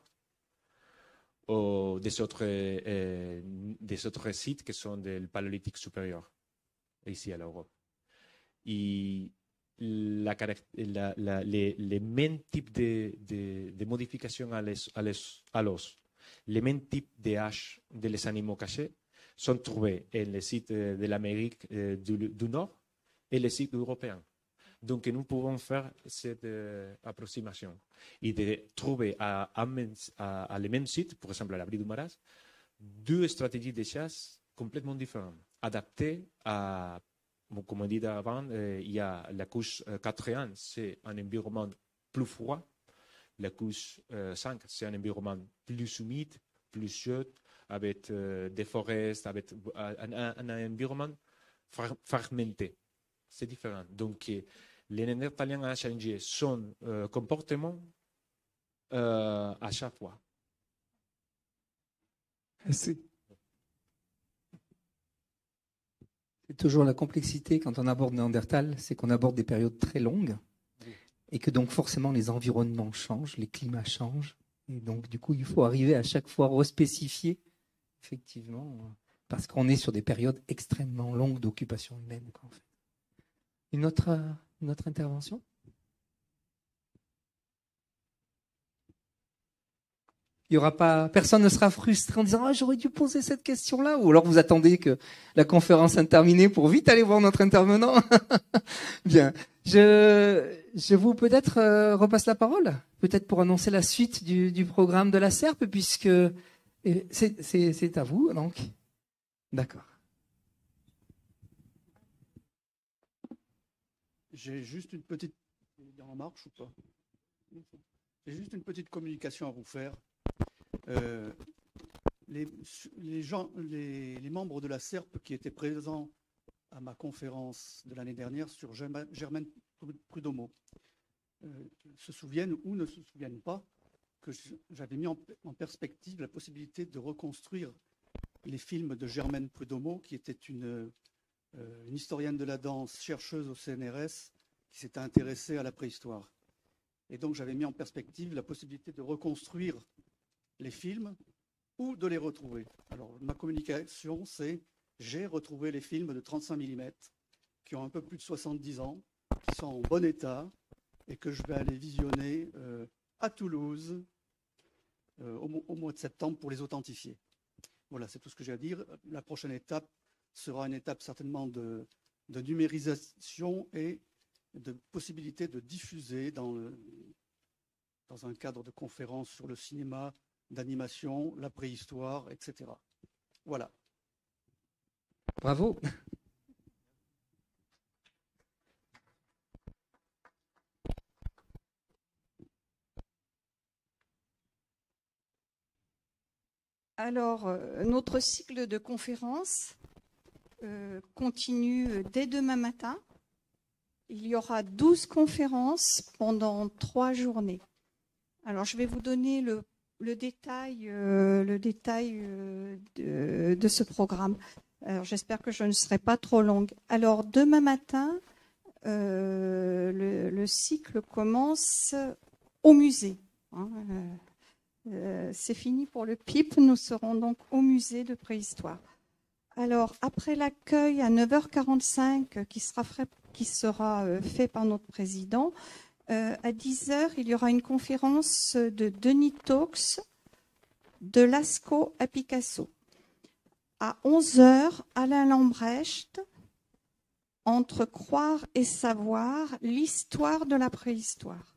ou des autres, euh, des autres sites qui sont du Paléolithique supérieur, ici à l'Europe. Et la, la, la, les, les mêmes types de, de, de modifications à l'os, à l'os, les mêmes types de haches de les animaux cachés sont trouvés dans les sites de l'Amérique du, du Nord et les sites européens. Donc nous pouvons faire cette euh, approximation et de trouver à, à, à, à les mêmes sites, par exemple à l'abri du Maras, deux stratégies de chasse complètement différentes, adaptées à bon, comme on dit avant, euh, il y a la couche euh, quatrième, c'est un environnement plus froid. La couche euh, cinq, c'est un environnement plus humide, plus chaud, avec euh, des forêts, avec euh, un, un, un environnement fragmenté. C'est différent. Donc, euh, les Néerlandais ont changé son euh, comportement euh, à chaque fois. Merci. C'est toujours la complexité quand on aborde Néandertal, c'est qu'on aborde des périodes très longues et que donc forcément les environnements changent, les climats changent. Et donc du coup, il faut arriver à chaque fois respécifier, effectivement, parce qu'on est sur des périodes extrêmement longues d'occupation humaine, quoi, en fait. Une autre, euh, une autre intervention ? Il y aura pas, personne ne sera frustré en disant ah, j'aurais dû poser cette question-là, ou alors vous attendez que la conférence soit terminée pour vite aller voir notre intervenant. Bien, je, je vous peut-être euh, repasse la parole, peut-être pour annoncer la suite du, du programme de la S E R P, puisque c'est, c'est, c'est à vous donc. D'accord. J'ai juste une petite. En marche ou pas? J'ai juste une petite communication à vous faire. Euh, les, les, gens, les, les membres de la S E R P qui étaient présents à ma conférence de l'année dernière sur Germaine Prudhomme euh, se souviennent ou ne se souviennent pas que j'avais mis en, en perspective la possibilité de reconstruire les films de Germaine Prudhomme, qui était une, euh, une historienne de la danse, chercheuse au C N R S, qui s'était intéressée à la préhistoire. Et donc j'avais mis en perspective la possibilité de reconstruire les films ou de les retrouver. Alors ma communication, c'est j'ai retrouvé les films de trente-cinq millimètres qui ont un peu plus de soixante-dix ans, qui sont en bon état et que je vais aller visionner euh, à Toulouse euh, au, au mois de septembre pour les authentifier. Voilà, c'est tout ce que j'ai à dire. La prochaine étape sera une étape certainement de, de numérisation et de possibilité de diffuser dans, le, dans un cadre de conférence sur le cinéma, d'animation, la préhistoire, et cetera. Voilà. Bravo. Alors, euh, notre cycle de conférences euh, continue dès demain matin. Il y aura douze conférences pendant trois journées. Alors, je vais vous donner le, le détail, euh, le détail euh, de, de ce programme. Alors, j'espère que je ne serai pas trop longue. Alors, demain matin, euh, le, le cycle commence au musée. Hein, euh, euh, c'est fini pour le P I P. Nous serons donc au musée de préhistoire. Alors, après l'accueil à neuf heures quarante-cinq qui sera fait, qui sera fait par notre président, euh, à dix heures, il y aura une conférence de Denis Talks de Lascaux à Picasso. À onze heures, Alain Lambrecht, Entre croire et savoir, l'histoire de la préhistoire.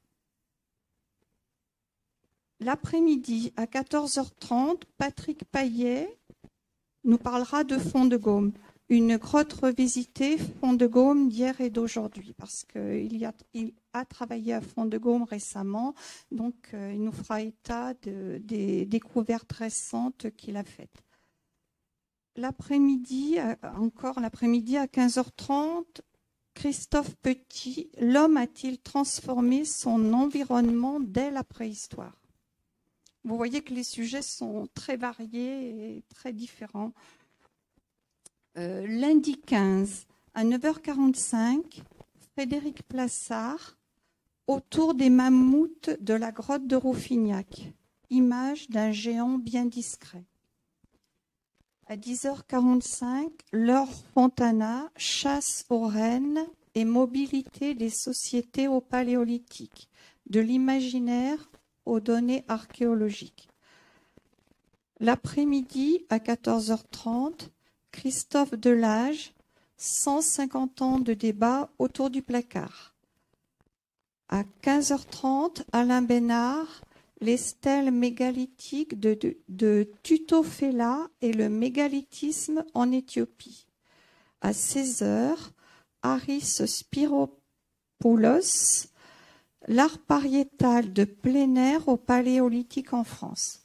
L'après-midi, à quatorze heures trente, Patrick Paillet nous parlera de Font-de-Gaume, une grotte revisitée Font-de-Gaume d'hier et d'aujourd'hui, parce qu'il a, il a travaillé à Font-de-Gaume récemment, donc euh, il nous fera état de, des découvertes récentes qu'il a faites. L'après-midi, encore l'après-midi à quinze heures trente, Christophe Petit, l'homme a-t-il transformé son environnement dès la préhistoire? Vous voyez que les sujets sont très variés et très différents. Euh, lundi quinze, à neuf heures quarante-cinq, Frédéric Plassard, autour des mammouths de la grotte de Rouffignac, image d'un géant bien discret. À dix heures quarante-cinq, Laure Fontana, chasse aux rennes et mobilité des sociétés au Paléolithique, de l'imaginaire aux données archéologiques. L'après-midi, à quatorze heures trente, Christophe Delage, cent cinquante ans de débat autour du placard. À quinze heures trente, Alain Bénard, les stèles mégalithiques de, de, de Tutofela et le mégalithisme en Éthiopie. À seize heures, Haris Spiropoulos, l'art pariétal de plein air au Paléolithique en France.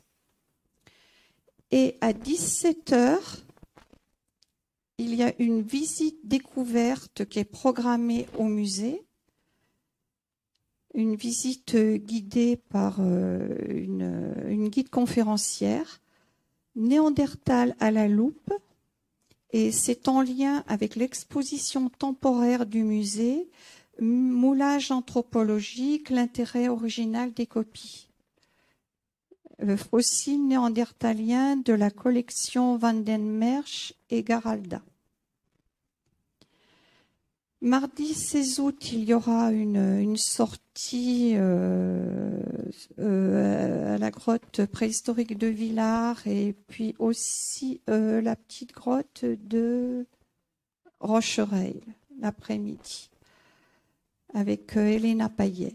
Et à dix-sept heures, il y a une visite découverte qui est programmée au musée. Une visite guidée par une, une guide conférencière, Néandertal à la loupe, et c'est en lien avec l'exposition temporaire du musée, Moulage anthropologique, l'intérêt original des copies. Le fossile néandertalien de la collection Van den Merch et Garalda. Mardi seize août, il y aura une, une sortie euh, euh, à la grotte préhistorique de Villars et puis aussi euh, la petite grotte de Rochereil l'après-midi avec euh, Elena Payet.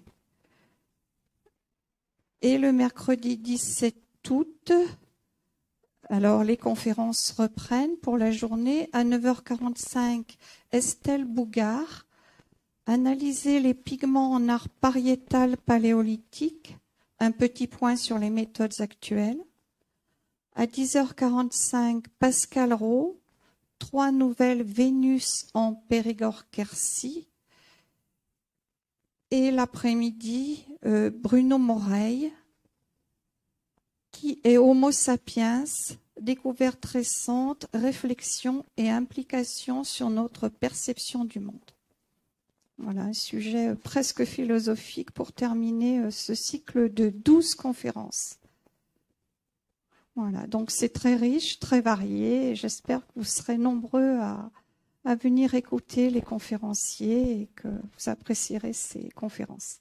Et le mercredi dix-sept août, alors les conférences reprennent pour la journée. À neuf heures quarante-cinq, Estelle Bougard, analyser les pigments en art pariétal paléolithique, un petit point sur les méthodes actuelles. À dix heures quarante-cinq, Pascal Rowe, trois nouvelles Vénus en Périgord-Quercy. Et l'après-midi, euh, Bruno Moreille, qui est Homo sapiens, découverte récente, réflexion et implication sur notre perception du monde. Voilà, un sujet presque philosophique pour terminer ce cycle de douze conférences. Voilà, donc c'est très riche, très varié, et j'espère que vous serez nombreux à, à venir écouter les conférenciers et que vous apprécierez ces conférences.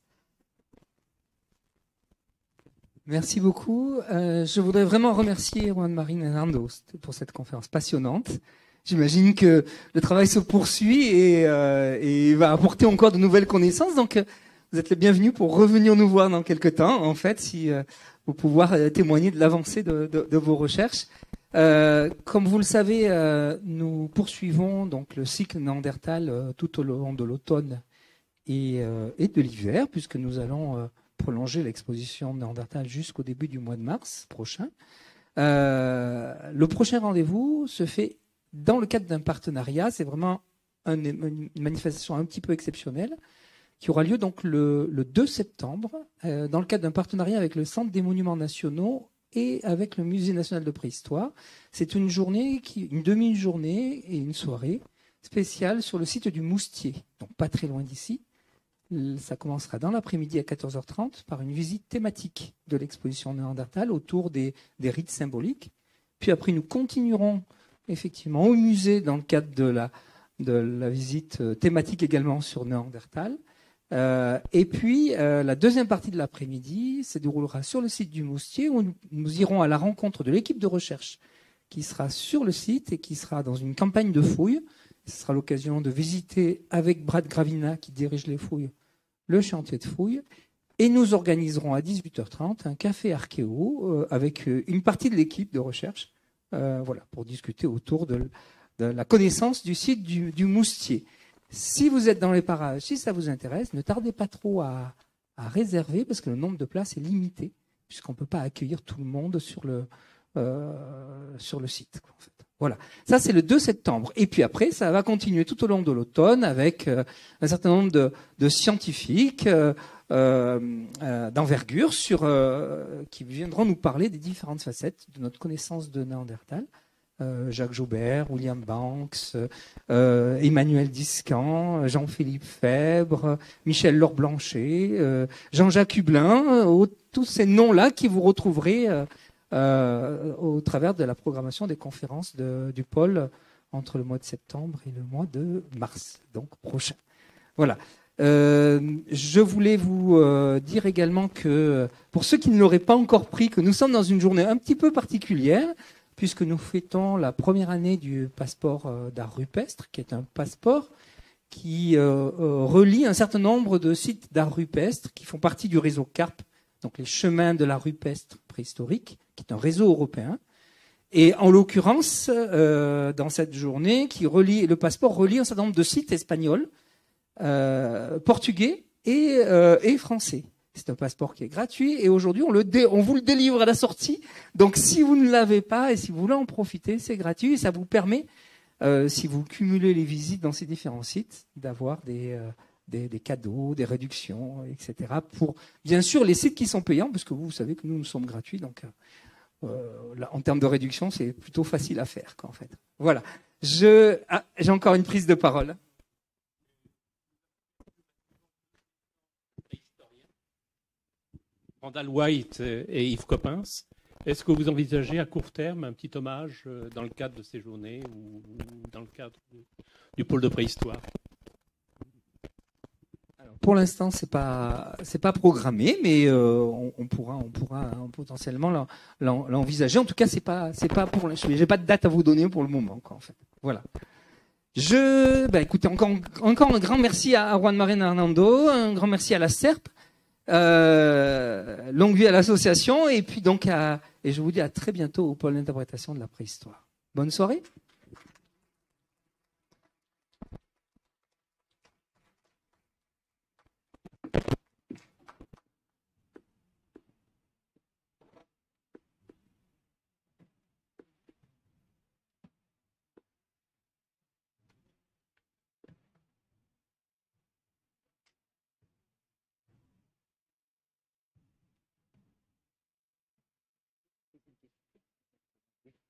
Merci beaucoup. Euh, je voudrais vraiment remercier Juan Marín Hernando pour cette conférence passionnante. J'imagine que le travail se poursuit et, euh, et va apporter encore de nouvelles connaissances. Donc, euh, vous êtes les bienvenus pour revenir nous voir dans quelques temps, en fait, si euh, vous pouvoir euh, témoigner de l'avancée de, de, de vos recherches. Euh, comme vous le savez, euh, nous poursuivons donc le cycle Néandertal euh, tout au long de l'automne et, euh, et de l'hiver, puisque nous allons euh, prolonger l'exposition Néandertal jusqu'au début du mois de mars prochain. Euh, le prochain rendez-vous se fait dans le cadre d'un partenariat. C'est vraiment un, une manifestation un petit peu exceptionnelle qui aura lieu donc le, le deux septembre euh, dans le cadre d'un partenariat avec le Centre des Monuments Nationaux et avec le Musée national de préhistoire. C'est une journée, qui, une demi-journée et une soirée spéciale sur le site du Moustier, donc pas très loin d'ici. Ça commencera dans l'après-midi à quatorze heures trente par une visite thématique de l'exposition Néandertal autour des, des rites symboliques. Puis après, nous continuerons effectivement au musée dans le cadre de la, de la visite thématique également sur Néandertal. Euh, et puis, euh, la deuxième partie de l'après-midi se déroulera sur le site du Moustier où nous, nous irons à la rencontre de l'équipe de recherche qui sera sur le site et qui sera dans une campagne de fouilles. Ce sera l'occasion de visiter avec Brad Gravina, qui dirige les fouilles, le chantier de fouilles. Et nous organiserons à dix-huit heures trente un café archéo euh, avec une partie de l'équipe de recherche euh, voilà, pour discuter autour de, de la connaissance du site du, du Moustier. Si vous êtes dans les parages, si ça vous intéresse, ne tardez pas trop à, à réserver parce que le nombre de places est limité puisqu'on ne peut pas accueillir tout le monde sur le, euh, sur le site. En fait. Voilà, ça c'est le deux septembre. Et puis après, ça va continuer tout au long de l'automne avec euh, un certain nombre de, de scientifiques euh, euh, d'envergure sur euh, qui viendront nous parler des différentes facettes de notre connaissance de Néandertal. Euh, Jacques Jaubert, William Banks, euh, Emmanuel Discan, Jean-Philippe Febvre, Michel Laure-Blanchet, euh, Jean-Jacques Hublin, euh, tous ces noms-là qui vous retrouverez euh, Euh, au travers de la programmation des conférences de, du pôle entre le mois de septembre et le mois de mars, donc prochain. Voilà. Euh, je voulais vous euh, dire également que, pour ceux qui ne l'auraient pas encore pris, que nous sommes dans une journée un petit peu particulière, puisque nous fêtons la première année du passeport euh, d'art rupestre, qui est un passeport qui euh, euh, relie un certain nombre de sites d'art rupestre qui font partie du réseau CARP, donc les chemins de l'art rupestre préhistorique, qui est un réseau européen. Et en l'occurrence, euh, dans cette journée, qui relie le passeport relie un certain nombre de sites espagnols, euh, portugais et, euh, et français. C'est un passeport qui est gratuit et aujourd'hui on le dé, on vous le délivre à la sortie. Donc si vous ne l'avez pas et si vous voulez en profiter, c'est gratuit et ça vous permet, euh, si vous cumulez les visites dans ces différents sites, d'avoir des, euh, des, des cadeaux, des réductions, et cetera. Pour bien sûr les sites qui sont payants, parce que vous, vous savez que nous nous sommes gratuits, donc euh, là, en termes de réduction, c'est plutôt facile à faire, quoi, en fait. Voilà. Je, ah, j'ai encore une prise de parole. Randall White et Yves Coppens, est-ce que vous envisagez à court terme un petit hommage dans le cadre de ces journées ou dans le cadre du pôle de préhistoire? Alors, pour l'instant, c'est pas c'est pas programmé, mais euh, on, on pourra on pourra hein, potentiellement l'en, l'en, l'envisager. En tout cas, c'est pas c'est pas pour l'instant. J'ai pas de date à vous donner pour le moment, quoi, en fait. Voilà. Je, bah, écoutez, encore encore un grand merci à, à Juan Marín Hernando, un grand merci à la S E R P. Euh, longue vie à l'association et puis donc à, et je vous dis à très bientôt au pôle d'interprétation de la préhistoire. Bonne soirée.